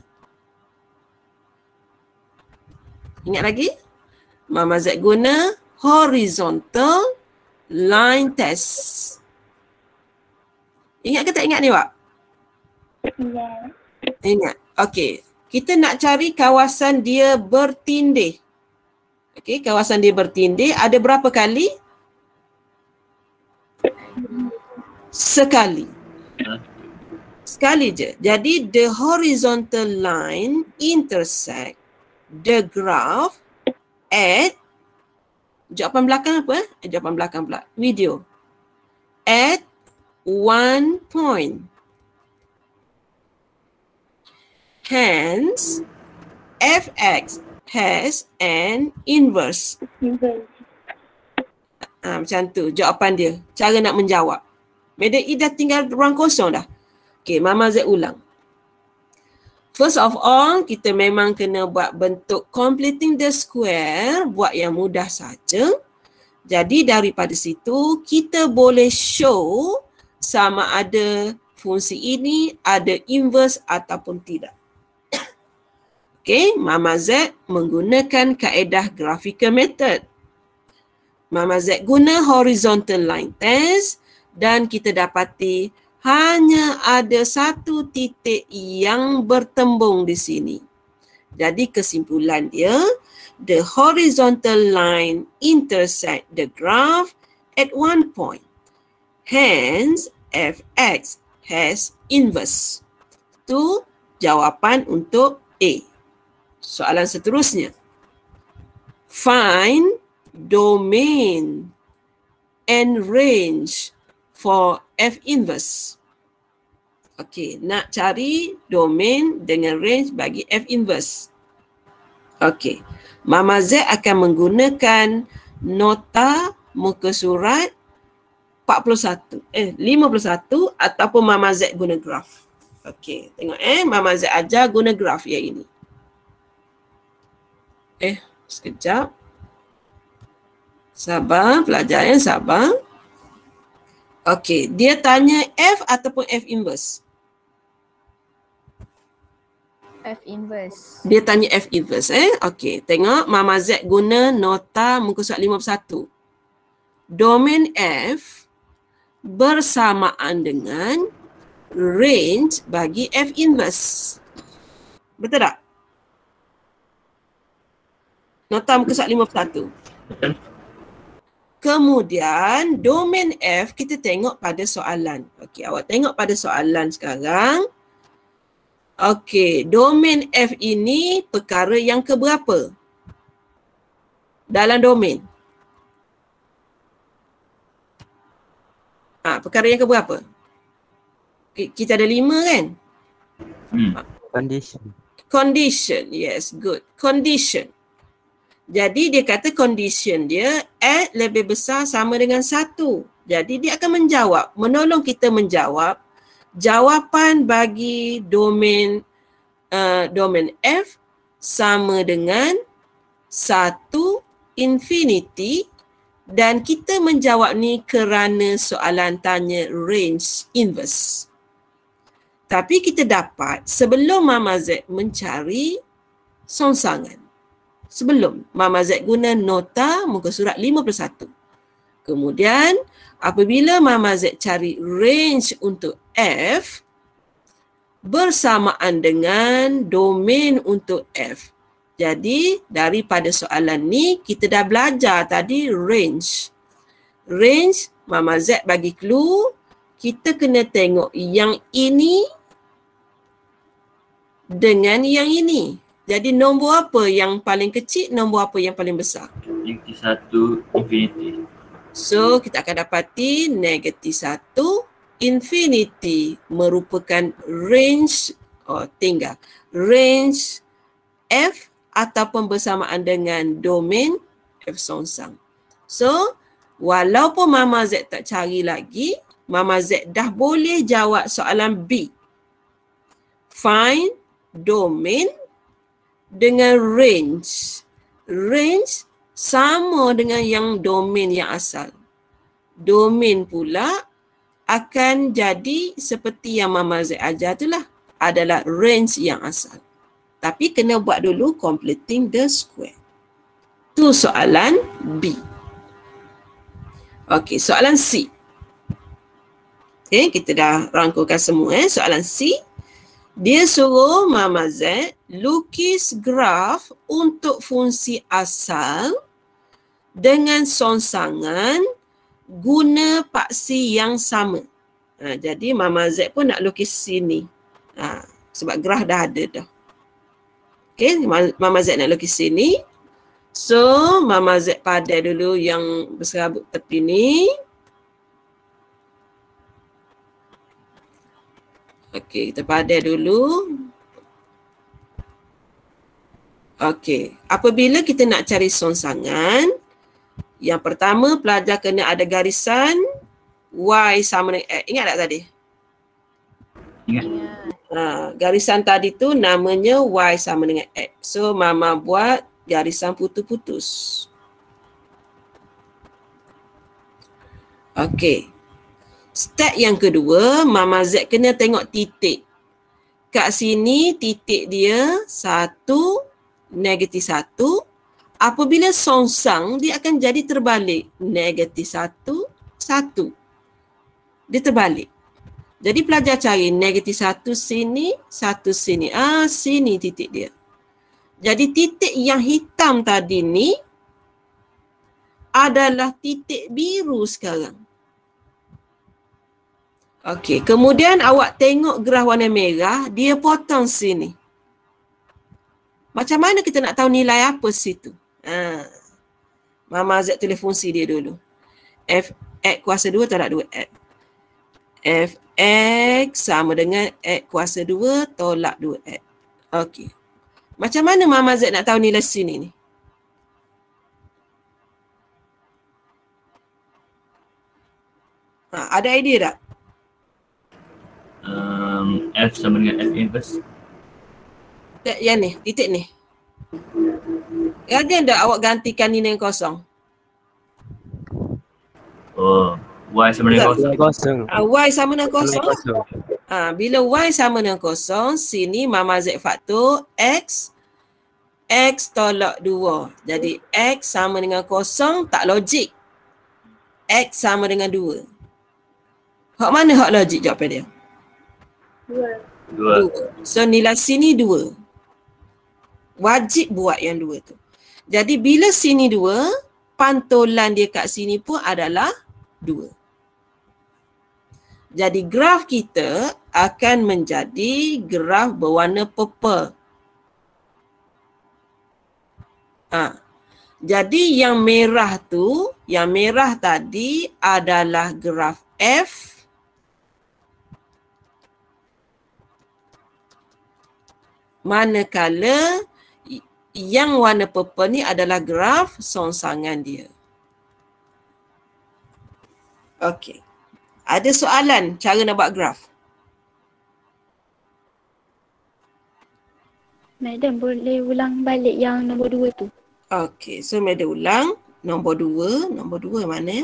Ingat lagi? Mama Z guna horizontal line test. Ingat ke tak ingat ni, Wak? Ingat. Ingat. Okey. Kita nak cari kawasan dia bertindih. Okey, kawasan dia bertindih ada berapa kali? Sekali. Sekali je. Jadi the horizontal line intersect the graph at, jawapan belakang apa? Eh, jawapan belakang pula. Video. At one point. Hence, F X has an inverse. Ha, macam tu jawapan dia. Cara nak menjawab. Medek E dah tinggal ruang kosong dah. Okay, Mama Z ulang. First of all, kita memang kena buat bentuk completing the square. Buat yang mudah saja. Jadi daripada situ, kita boleh show sama ada fungsi ini ada inverse ataupun tidak. Okay, Mama Z menggunakan kaedah graphical method. Mama Z guna horizontal line test dan kita dapati hanya ada satu titik yang bertembung di sini. Jadi kesimpulan dia, the horizontal line intersect the graph at one point. Hence, F X has inverse. Itu jawapan untuk A. Soalan seterusnya. Find domain and range for F inverse. Okey, nak cari domain dengan range bagi F inverse. Okey, Mama Z akan menggunakan nota muka surat empat puluh satu, eh lima puluh satu ataupun Mama Z guna graf. Okey, tengok eh Mama Z ajar guna graf yang ini. Eh, sekejap. Sabar, pelajar yang sabar. Okey, dia tanya F ataupun F inverse? F inverse. Dia tanya F inverse eh. Okey, tengok Mama Z guna nota muka surat lima puluh satu. Domain F bersamaan dengan range bagi F inverse. Betul tak? Nota muka surat lima puluh satu. Kemudian domain F kita tengok pada soalan. Okey, awak tengok pada soalan sekarang. Okey, domain F ini perkara yang keberapa? Dalam domain. Ah, perkara yang keberapa? Kita ada lima kan? Hmm. Condition. Condition, yes, good. Condition. Jadi dia kata condition dia at lebih besar sama dengan satu. Jadi dia akan menjawab, menolong kita menjawab jawapan bagi domain uh, domain F sama dengan satu infinity dan kita menjawab ni kerana soalan tanya range inverse. Tapi kita dapat sebelum Mama Z mencari songsangan. Sebelum Mama Z guna nota muka surat lima puluh satu. Kemudian apabila Mama Z cari range untuk F bersamaan dengan domain untuk F. Jadi daripada soalan ni kita dah belajar tadi range. Range Mama Z bagi clue, kita kena tengok yang ini dengan yang ini. Jadi nombor apa yang paling kecil, nombor apa yang paling besar? Negatif satu infinity. So kita akan dapati negatif satu infinity merupakan range, oh tinggal, range F ataupun bersamaan dengan domain F songsang. So walaupun Mama Z tak cari lagi, Mama Z dah boleh jawab soalan B. find domain dengan range. Range sama dengan yang domain yang asal. Domain pula akan jadi seperti yang Mama Z ajar tu lah. Adalah range yang asal. Tapi kena buat dulu completing the square. Tu soalan B. Okey, soalan C. Okay, kita dah rangkukan semua. Eh. Soalan C. Dia suruh Mama Z lukis graf untuk fungsi asal dengan songsangan guna paksi yang sama. Ha, jadi Mama Z pun nak lukis sini. Ha, sebab graf dah ada dah. Okay, Mama Z nak lukis sini. So, Mama Z padai dulu yang berserabut tepi ni. Okey, kita padai dulu. Okey, apabila kita nak cari songsangan, yang pertama pelajar kena ada garisan Y sama dengan X. Ingat tak tadi? Ingat. Ha, garisan tadi tu namanya Y sama dengan X. So, Mama buat garisan putus-putus. Okey. Step yang kedua, Mama Z kena tengok titik. Kat sini titik dia satu, negatif satu. Apabila songsang, dia akan jadi terbalik. Negatif satu, satu. Dia terbalik. Jadi pelajar cari negatif satu sini, satu sini. Ah, sini titik dia. Jadi titik yang hitam tadi ni adalah titik biru sekarang. Okey, kemudian awak tengok graf warna merah, dia potong sini. Macam mana kita nak tahu nilai apa situ? Ha. Mama Z tulis fungsi dia dulu. F X kuasa dua tolak dua X. F X sama dengan X kuasa dua tolak dua X. Okey. Macam mana Mama Z nak tahu nilai sini ni? Ha, ada idea tak? Um, F sama dengan F inverse. Yang ni, titik ni. Ada tak awak gantikan ni dengan kosong? Oh, Y sama dengan kosong. Kosong. Uh, y sama dengan kosong. Uh, bila Y sama dengan kosong, sini Mama Z faktor X, X tolak dua. Jadi X sama dengan kosong, tak logik. X sama dengan dua. Hak mana hak logik jawapan dia? Dua. Dua. Dua. So nilai sini dua. Wajib buat yang dua tu. Jadi bila sini dua, pantulan dia kat sini pun adalah dua. Jadi graf kita akan menjadi graf berwarna purple. Ha. Jadi yang merah tu, yang merah tadi adalah graf F. Manakala yang warna purple ni adalah graf songsangan dia. Okey. Ada soalan cara nak buat graf? Madam, boleh ulang balik yang nombor dua tu? Okey, so Madam ulang. Nombor dua. Nombor dua mana?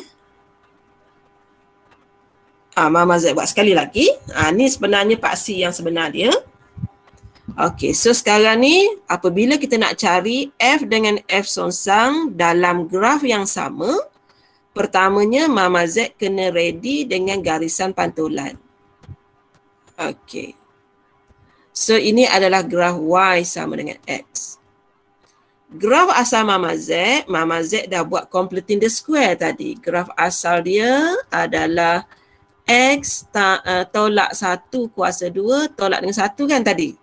Ah, Mama Z buat sekali lagi. Ah, ni sebenarnya paksi yang sebenar dia. Okey, so sekarang ni apabila kita nak cari F dengan F songsang dalam graf yang sama, pertamanya Mama Z kena ready dengan garisan pantulan. Okey. So ini adalah graf Y sama dengan X. Graf asal Mama Z, Mama Z dah buat completing the square tadi. Graf asal dia adalah X ta, uh, tolak satu kuasa dua tolak dengan satu kan tadi.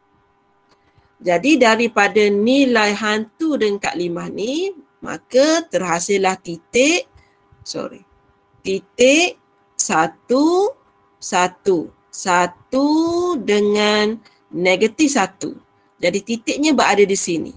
Jadi daripada nilai hantu dengan Kak Limah ni, maka terhasillah titik, sorry, titik satu, satu, satu dengan negatif satu. Jadi titiknya berada di sini.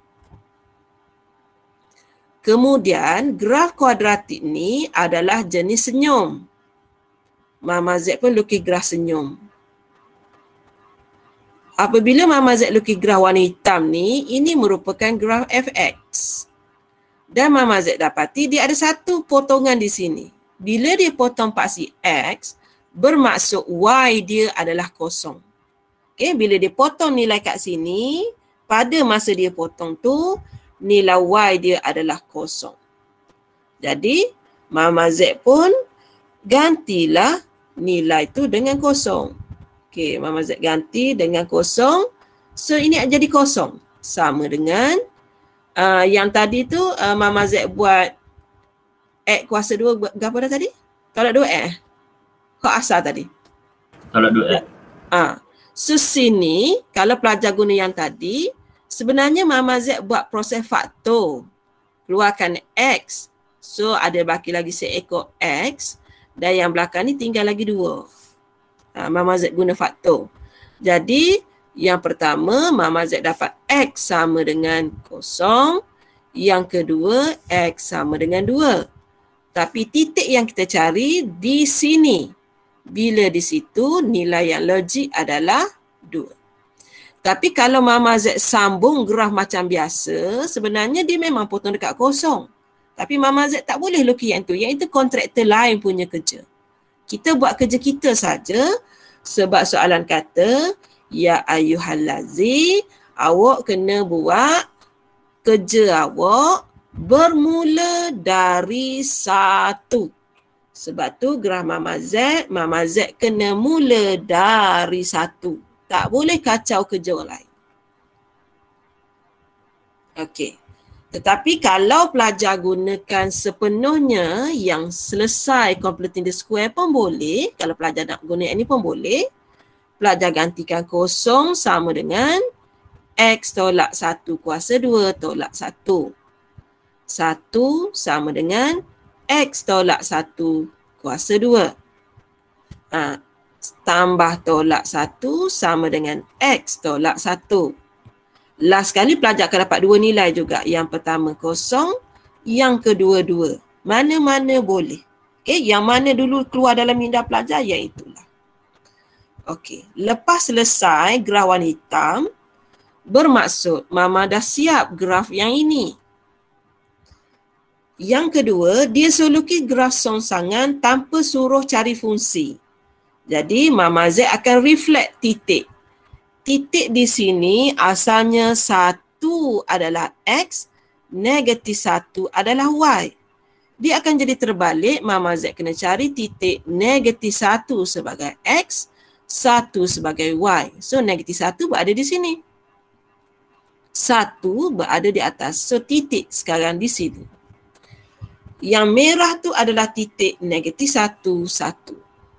Kemudian graf kuadratik ni adalah jenis senyum. Mama Z pun lukis graf senyum. apabila Mama Z lukis graf warna hitam ni, ini merupakan graf F X. Dan Mama Z dapati dia ada satu potongan di sini. Bila dia potong paksi X, bermaksud Y dia adalah kosong. Okay, bila dia potong nilai kat sini, pada masa dia potong tu, nilai Y dia adalah kosong. Jadi, Mama Z pun gantilah nilai tu dengan kosong. Okay, Mama Z ganti dengan kosong. So, ini jadi kosong. Sama dengan uh, yang tadi tu, uh, Mama Z buat X kuasa dua, berapa dah tadi? Tolak dua X? Hak asal tadi? Tolak dua X. Ah. So, sini, kalau pelajar guna yang tadi, sebenarnya Mama Z buat proses faktor. Keluarkan X. So, ada baki lagi seekor X. Dan yang belakang ni tinggal lagi dua. Ha, Mama Z guna faktor. Jadi, yang pertama, Mama Z dapat X sama dengan kosong. Yang kedua, X sama dengan dua. Tapi titik yang kita cari di sini. Bila di situ, nilai yang logik adalah dua. Tapi kalau Mama Z sambung graf macam biasa, sebenarnya dia memang potong dekat kosong. Tapi Mama Z tak boleh lukis yang tu. Yang itu kontraktor lain punya kerja. Kita buat kerja kita saja sebab soalan kata, ya ayyuhallazi, awak kena buat kerja awak bermula dari satu. Sebab tu graf Mama Z, Mama Z kena mula dari satu. Tak boleh kacau kerja orang lain. Okey. Tetapi kalau pelajar gunakan sepenuhnya yang selesai completing the square pun boleh. Kalau pelajar nak guna yang ni pun boleh. Pelajar gantikan kosong sama dengan X tolak satu kuasa dua tolak satu. satu sama dengan X tolak satu kuasa dua. Ha, tambah tolak satu sama dengan X tolak satu. Last sekali pelajar akan dapat dua nilai juga. Yang pertama kosong, yang kedua dua. Mana-mana boleh. Okay, yang mana dulu keluar dalam minda pelajar, yang itulah. Okey, lepas selesai graf warna hitam, bermaksud Mama dah siap graf yang ini. Yang kedua, dia suruh lukis graf songsangan tanpa suruh cari fungsi. Jadi, Mama Z akan reflect titik. Titik di sini asalnya satu adalah X, negatif satu adalah Y. Dia akan jadi terbalik, Mama Z kena cari titik negatif satu sebagai X, satu sebagai Y. So, negatif satu berada di sini. Satu berada di atas. So, titik sekarang di sini. Yang merah tu adalah titik negatif satu, satu.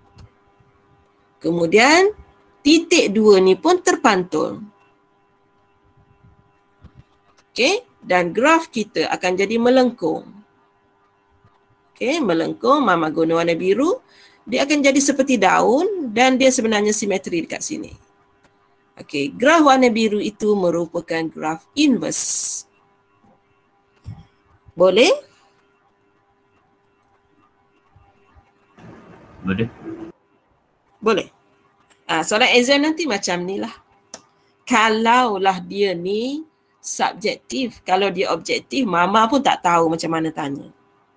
Kemudian, titik dua ni pun terpantul. Okey, dan graf kita akan jadi melengkung. Okey, melengkung, Mama guna warna biru. Dia akan jadi seperti daun dan dia sebenarnya simetri dekat sini. Okey, graf warna biru itu merupakan graf inverse. Boleh? Boleh. Boleh. Ah, soalan exam nanti macam ni lah. Kalaulah dia ni subjektif, kalau dia objektif, Mama pun tak tahu macam mana tanya.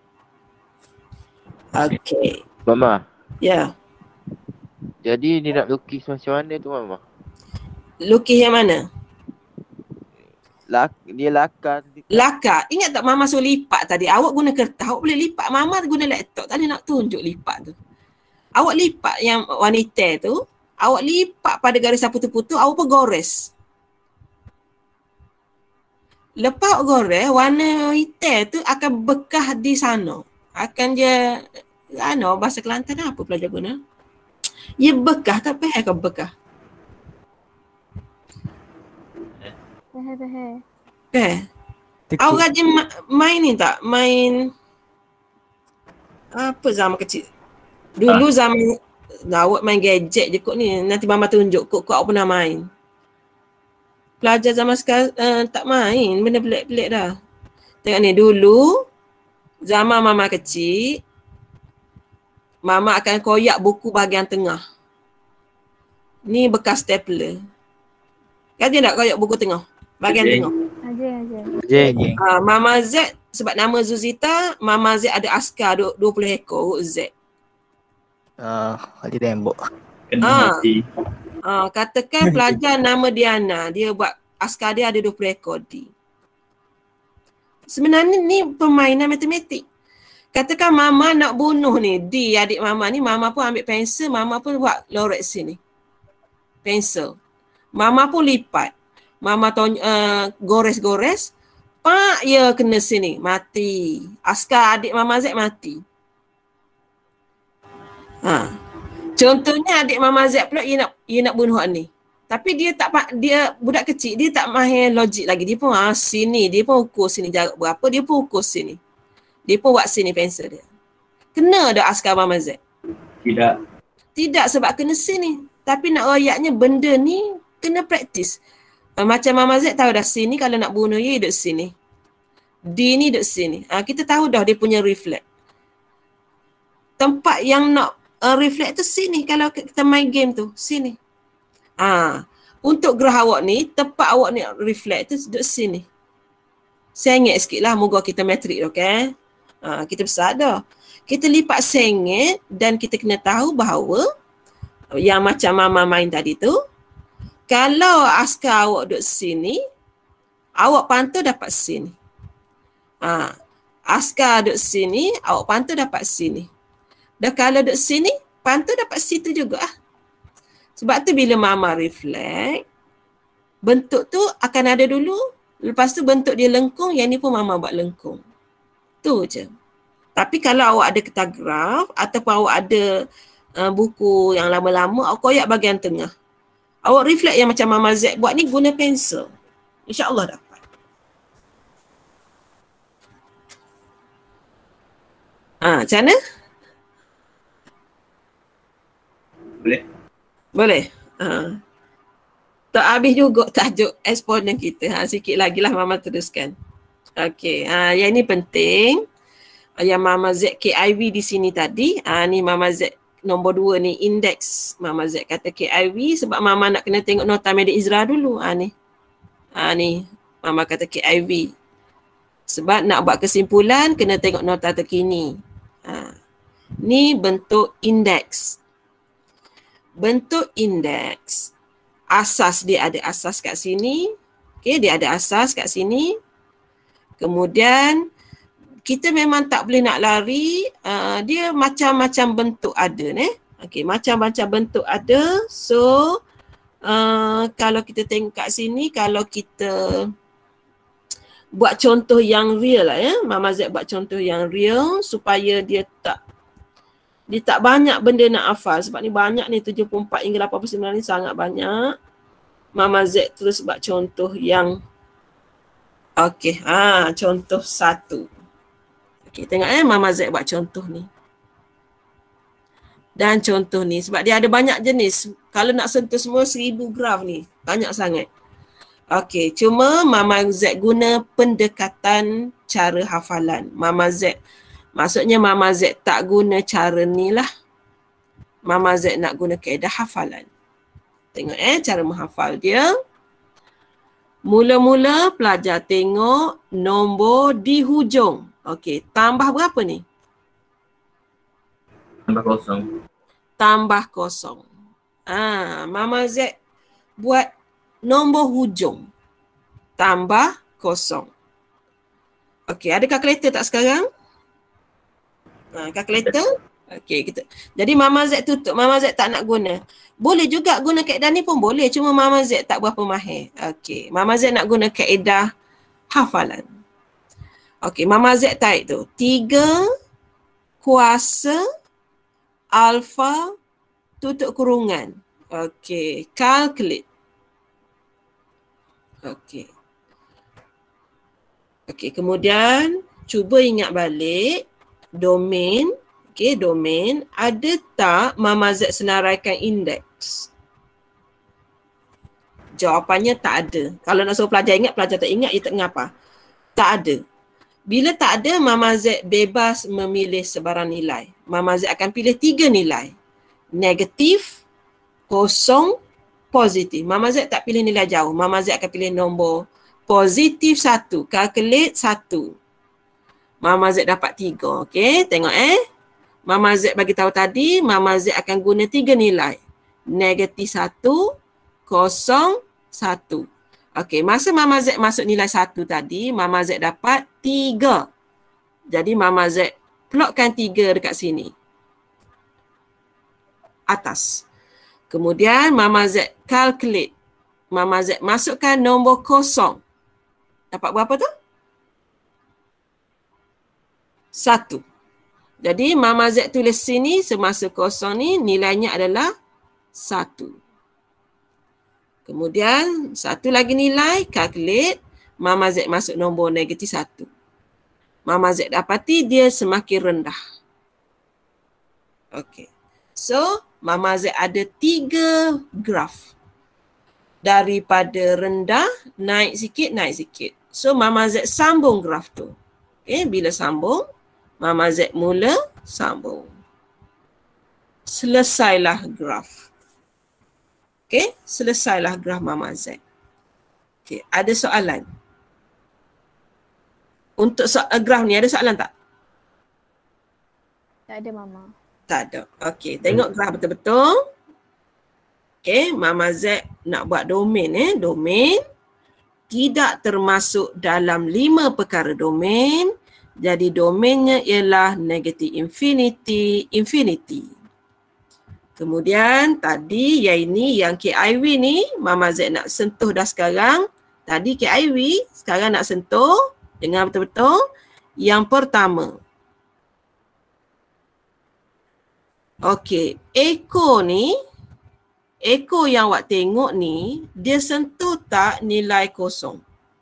Okey. Mama. Ya. Yeah. Jadi ni nak lukis macam mana tu Mama? Lukis yang mana? Lak, dia lakar. Lakar. Ingat tak Mama suruh lipat tadi? Awak guna kertas, awak boleh lipat. Mama guna laptop tadi nak tunjuk lipat tu. Awak lipat yang warna hitam tu, awak lipat pada garisan putus-putus, awak pun gores. Lepas gores, warna hitam tu akan bekas di sana. Akan dia, ano, bahasa Kelantan apa pelajar guna? Ia bekas, tak payah akan bekas. Bahaya-bahaya. Eh, awak rajin ma- main ni tak? Main apa zaman kecil? Dulu zaman awak main gadget je kot ni. Nanti Mama tunjuk kot awak pernah main. Pelajar zaman sekarang uh, tak main. Benda pelik-pelik dah. Tengok ni dulu zaman Mama kecil, Mama akan koyak buku bahagian tengah. Ni bekas stapler. Ganti tak koyak buku tengah? Bahagian Okey. tengah. Aja, aja. Jeng. Jeng. Uh, Mama Z, sebab nama Zuzita, Mama Z ada askar dua puluh ekor huruf Z. Ah, di tembok. Kena Ah. mati. Uh, katakan pelajar nama Diana, dia buat askar dia ada dua puluh ekor D. Sebenarnya ni permainan matematik. Katakan Mama nak bunuh ni, D adik Mama ni, Mama pun ambil pensel, Mama pun buat lorek sini. Pensel. Mama pun lipat. Mama ton, uh, gores-gores, pak ya kena sini, mati. Askar adik Mama Z mati. Ha. Contohnya adik Mama Z pula ia nak ia nak bunuh hak ni. Tapi dia tak dia budak kecil, dia tak mahir logik lagi. Dia pun ah sini, dia pun ukur sini jarak berapa, dia pun ukur sini. Dia pun buat sini pensel dia. Kena dah askar Mama Z? Tidak. Tidak sebab kena sini. Tapi nak royaknya benda ni kena praktis. Macam Mama Z tahu dah sini kalau nak bunuh dia duduk sini. D ni duduk sini. Ha, kita tahu dah dia punya reflect. Tempat yang nak uh, reflect tu sini kalau kita main game tu. Sini. Ha, untuk gerah awak ni, tempat awak ni reflect tu duduk sini. Sengit sikit lah. Moga kita matrik tu, okay? Ha, kita besar dah. Kita lipat sengit dan kita kena tahu bahawa yang macam Mama main tadi tu, kalau askar awak duduk sini, awak pantau dapat sini. Ha, askar duduk sini, awak pantau dapat sini. Dan kalau duduk sini, pantau dapat situ juga. Sebab tu bila Mama reflect, bentuk tu akan ada dulu, lepas tu bentuk dia lengkung, yang ni pun Mama buat lengkung. Tu je. Tapi kalau awak ada kertas graf ataupun awak ada uh, buku yang lama-lama, awak koyak bahagian tengah. Awak reflect yang macam Mama Z buat ni guna pensel. InsyaAllah dapat. Ah, macam mana? Boleh? Boleh? Ha. Tak habis juga tajuk eksponen kita. Ha, sikit lagi lah Mama teruskan. Okey, ha, yang ni penting. Yang Mama Z K I V di sini tadi. Ha, ni Mama Z nombor dua ni, indeks. Mama Z kata K I V sebab Mama nak kena tengok nota medik Izra dulu. Ha, ni. Ha, ni. Mama kata K I V. Sebab nak buat kesimpulan, kena tengok nota terkini. Ha. Ni bentuk indeks. Bentuk indeks, asas dia ada asas kat sini. Okay, dia ada asas kat sini. Kemudian, kita memang tak boleh nak lari. Uh, dia macam-macam bentuk ada. Eh? Okay, macam-macam bentuk ada. So, uh, kalau kita tengok kat sini, kalau kita buat contoh yang real lah ya. Mama Z buat contoh yang real supaya dia tak Dia tak banyak benda nak hafal sebab ni banyak ni tujuh puluh empat hingga lapan puluh sembilan ni sangat banyak. Mama Z terus buat contoh yang okey, ha contoh satu. Okey, tengok eh Mama Z buat contoh ni. Dan contoh ni sebab dia ada banyak jenis. Kalau nak sentuh semua seribu graf ni, banyak sangat. Okey, cuma Mama Z guna pendekatan cara hafalan. Mama Z Maksudnya Mama Z tak guna cara ni lah. Mama Z nak guna kaedah hafalan. Tengok eh cara menghafal dia. Mula-mula pelajar tengok nombor di hujung. Okey, tambah berapa ni? Tambah kosong. Tambah kosong. Ah, Mama Z buat nombor hujung. Tambah kosong. Okey, ada kalkulator tak sekarang? Ha, kalkulator. Okey, kita. Jadi Mama Z tutup. Mama Z tak nak guna. Boleh juga guna kaedah ni pun boleh. Cuma Mama Z tak berapa mahir. Okey, Mama Z nak guna kaedah hafalan. Okey, Mama Z type tu. tiga kuasa alfa tutup kurungan. Okey, calculate. Okey. Okey, kemudian cuba ingat balik. Domain, okey, domain, ada tak Mama Z senaraikan indeks? Jawapannya tak ada. Kalau nak suruh pelajar ingat, pelajar tak ingat, ia tak ngapa. Tak ada. Bila tak ada, Mama Z bebas memilih sebarang nilai. Mama Z akan pilih tiga nilai. Negatif, kosong positif. Mama Z tak pilih nilai jauh. Mama Z akan pilih nombor positif satu. Calculate satu. Mama Z dapat tiga. Okey, tengok eh. Mama Z bagi tahu tadi, Mama Z akan guna tiga nilai. Negatif satu, kosong, satu. Okey, masa Mama Z masuk nilai satu tadi, Mama Z dapat tiga. Jadi Mama Z plotkan tiga dekat sini. Atas. Kemudian Mama Z calculate. Mama Z masukkan nombor kosong. Dapat berapa tu? Satu. Jadi Mama Z tulis sini semasa kosong ni nilainya adalah satu. Kemudian satu lagi nilai, calculate. Mama Z masuk nombor negatif satu. Mama Z dapati dia semakin rendah. Okey. So, Mama Z ada tiga graf. Daripada rendah, naik sikit, naik sikit. So, Mama Z sambung graf tu. Okay, bila sambung, Mama Z mula sambung. Selesailah graf. Okay, selesailah graf Mama Z. Okay, ada soalan? Untuk so graf ni ada soalan tak? Tak ada Mama. Tak ada. Okay, tengok graf betul-betul. Okay, Mama Z nak buat domain eh. Domain tidak termasuk dalam lima perkara domain. Jadi domainnya ialah negative infinity, infinity. Kemudian tadi yang ini, yang K I V ni, Mama Z nak sentuh dah sekarang. Tadi K I V, sekarang nak sentuh. Dengar betul-betul. Yang pertama. Okey, ekor ni, ekor yang awak tengok ni, dia sentuh tak nilai kosong?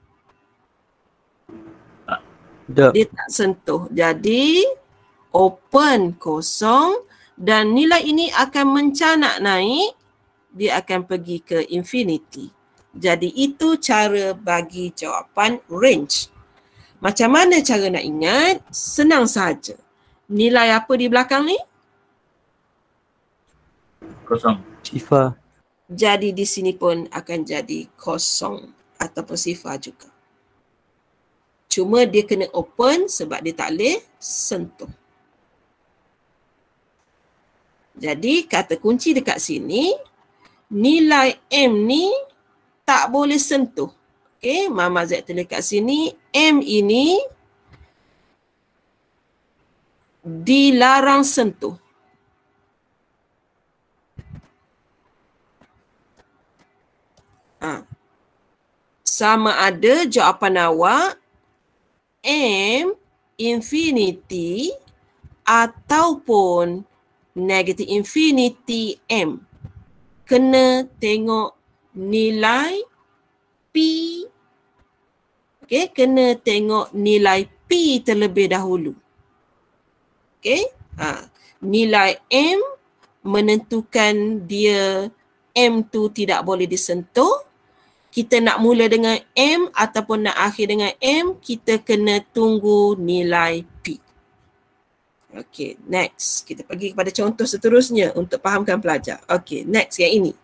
Tak. Dia tak sentuh. Jadi, open kosong dan nilai ini akan mencanak naik. Dia akan pergi ke infinity. Jadi, itu cara bagi jawapan range. Macam mana cara nak ingat? Senang saja. Nilai apa di belakang ni? Kosong. Sifar. Jadi di sini pun akan jadi kosong ataupun sifar juga. Cuma dia kena open sebab dia tak boleh sentuh. Jadi kata kunci dekat sini, nilai M ni tak boleh sentuh. Okey, Mama Z tulis kat sini, M ini dilarang sentuh. Ha. Sama ada jawapan awak M infinity ataupun negative infinity M. Kena tengok nilai P. Okey, kena tengok nilai P terlebih dahulu. Okey, ha. Nilai M menentukan dia M tu tidak boleh disentuh. Kita nak mula dengan M ataupun nak akhir dengan M, kita kena tunggu nilai P. Okey, next. Kita pergi kepada contoh seterusnya untuk fahamkan pelajar. Okey, next yang ini.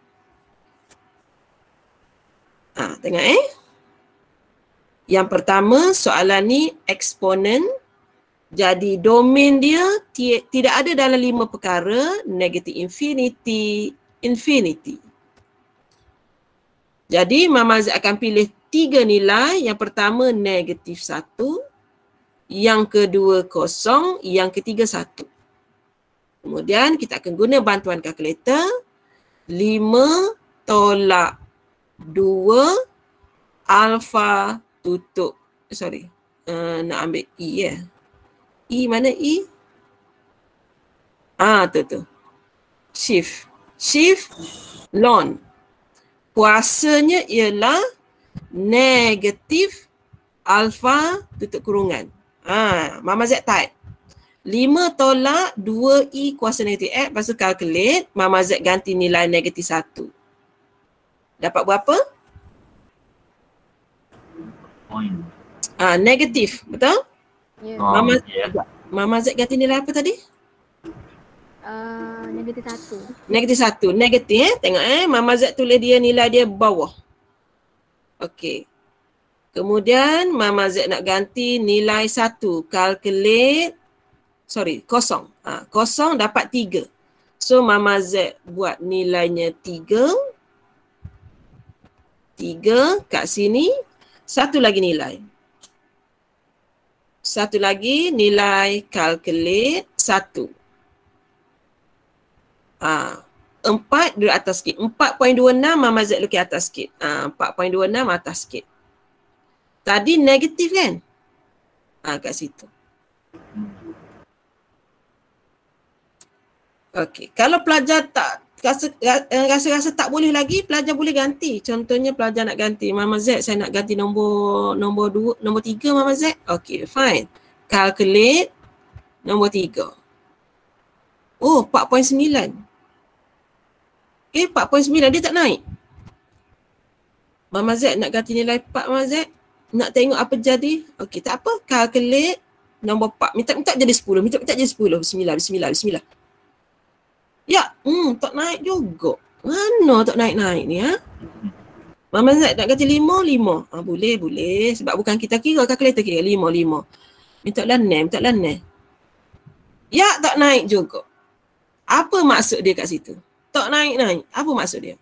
Ah, ha, tengok eh. Yang pertama, soalan ni eksponen. Jadi domain dia t- tidak ada dalam lima perkara, negative infinity, infinity. Jadi Mama Z akan pilih tiga nilai. Yang pertama negatif satu, yang kedua kosong, yang ketiga satu. Kemudian kita akan guna bantuan kalkulator. lima tolak dua alfa tutup. Sorry, uh, nak ambil E ya. E mana E? Ah, tu tu. Shift. Shift lon. Kuasanya ialah negatif alfa tutup kurungan. Ha, Mama Z type. lima tolak dua E kuasa negatif X. Lepas tu calculate. Mama Z ganti nilai negatif satu. Dapat berapa? Point. Ah, negatif. Betul? Ya. Oh, Mama, yeah. Mama Z ganti nilai apa tadi? Uh, negatif satu. Negatif satu. Negatif eh. Tengok eh. Mama Z tulis dia nilai dia bawah. Okey. Kemudian Mama Z nak ganti nilai satu. Calculate. Sorry, kosong. Ha, kosong dapat tiga. So Mama Z buat nilainya tiga. Tiga kat sini. Satu lagi nilai. Satu lagi nilai calculate satu. Ha, empat duduk atas sikit. empat perpuluhan dua enam Mama Z lukis atas sikit. Ha, empat perpuluhan dua enam atas sikit. Tadi negatif kan? Ha, kat situ. Okey. Kalau pelajar tak rasa, rasa-rasa tak boleh lagi, pelajar boleh ganti. Contohnya pelajar nak ganti. Mama Z, saya nak ganti nombor nombor dua, nombor tiga Mama Z. Okey, fine. Calculate nombor tiga. Oh, empat perpuluhan sembilan. Okay, empat perpuluhan sembilan dia tak naik. Mama Z nak ganti nilai empat Mama Z. Nak tengok apa jadi. Okey, tak apa. Calculate nombor empat. Minta minta jadi sepuluh. Minta minta jadi sepuluh. Bismillah, bismillah, bismillah. Ya, hmm, tak naik juga. Mana tak naik-naik ni ha? Mama Z nak ganti lima, lima. Ah, boleh, boleh. Sebab bukan kita kira, kalkulator kira. Lima, lima. Minta lah enam, minta lah enam. Ya, tak naik juga. Apa maksud dia kat situ? Tak naik-naik. Apa maksud dia?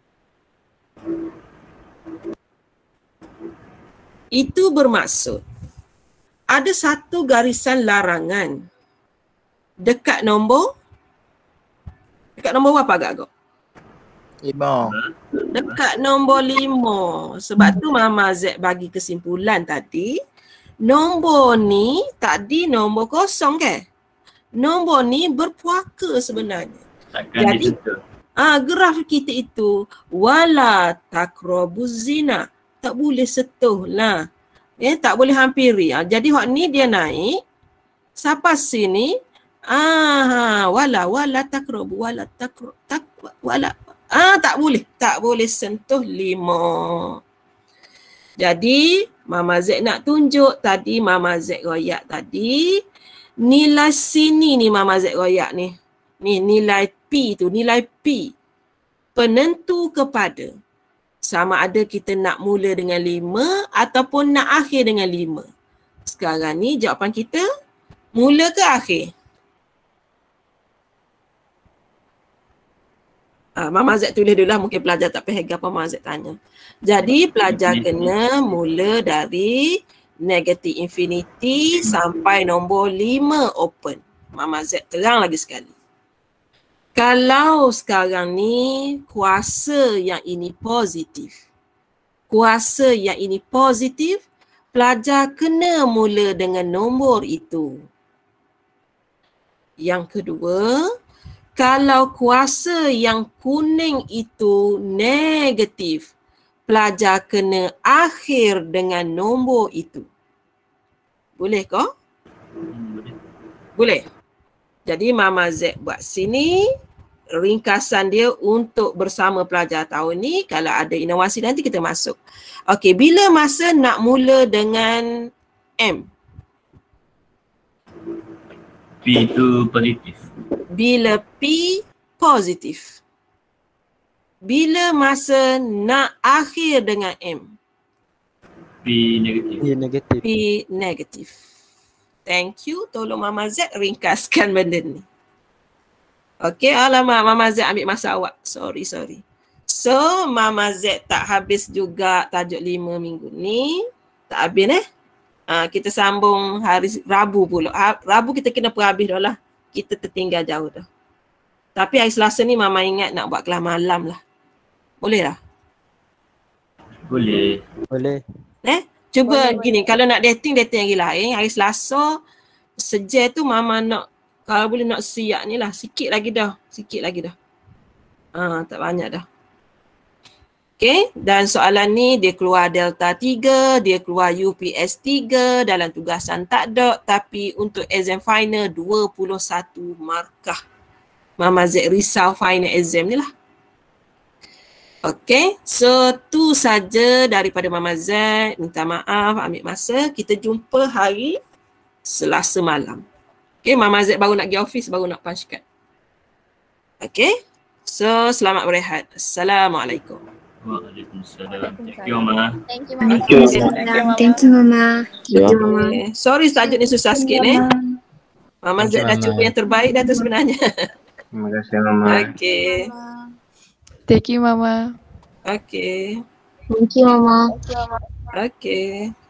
Itu bermaksud ada satu garisan larangan dekat nombor dekat nombor berapa agak-agak? Lima. Dekat nombor lima. Sebab tu Mama Z bagi kesimpulan tadi, nombor ni tadi nombor kosong ke? Nombor ni berpuaka sebenarnya. Takkan Jadi, ah, graf kita itu wala takrabuz zina. Tak boleh sentuh lah. Eh, tak boleh hampiri. Ah, jadi hak ni dia naik. Sampai sini. Ah, wala wala takrabu wala takrab tak wala. Ah, tak boleh. Tak boleh sentuh lima. Jadi Mama Z nak tunjuk tadi Mama Z royak tadi. Nilai sini ni Mama Z royak ni. Ni nilai P tu, nilai P. Penentu kepada sama ada kita nak mula dengan lima ataupun nak akhir dengan lima. Sekarang ni jawapan kita mula ke akhir? Ah, Mama Z tulis dulu lah, mungkin pelajar tak faham apa Mama Z tanya. Jadi pelajar kena mula dari negatif infinity sampai nombor lima open. Mama Z terang lagi sekali. Kalau sekarang ni kuasa yang ini positif, kuasa yang ini positif, pelajar kena mula dengan nombor itu. Yang kedua, kalau kuasa yang kuning itu negatif, pelajar kena akhir dengan nombor itu. Boleh ke? Boleh. Boleh. Jadi Mama Z buat sini ringkasan dia untuk bersama pelajar tahun ni. Kalau ada inovasi nanti kita masuk. Okey, bila masa nak mula dengan M? P itu positif. Bila P positif. Bila masa nak akhir dengan M? P negatif. P negatif. P negatif. Thank you. Tolong Mama Z ringkaskan benda ni. Okey, alamak Mama Z ambil masa awak. Sorry, sorry. So, Mama Z tak habis juga tajuk lima minggu ni. Tak habis eh. Ha, kita sambung hari Rabu pula. Ha, Rabu kita kena perhabis dah lah. Kita tertinggal jauh dah. Tapi hari Selasa ni Mama ingat nak buat kelas malam lah. Boleh lah? Boleh. Boleh. Eh? Cuba boleh, gini, boleh. Kalau nak dating, dating lagi lain. Hari Selasa, sejak tu Mama nak, kalau boleh nak siap ni lah. Sikit lagi dah. Sikit lagi dah. Ah, tak banyak dah. Okay, dan soalan ni dia keluar Delta tiga, dia keluar U P S tiga, dalam tugasan tak ada. Tapi untuk exam final dua puluh satu markah. Mama Z risau final exam ni lah. Okay, so tu saja daripada Mama Z. Minta maaf, ambil masa. Kita jumpa hari Selasa malam. Okay, Mama Z baru nak pergi office, baru nak punch card. Okay. So, selamat berehat. Assalamualaikum. Waalaikumsalam. Thank you, Mama. Thank you, Mama. Thank you, Mama. Ya. Okay. Sorry tajuk ni susah sikit ni. Mama Thank you, Z dah Mama. cuba yang terbaik dah tu sebenarnya. Terima kasih Mama. Okay. Thank you, Mama. Okay. Thank you, Mama. Okay.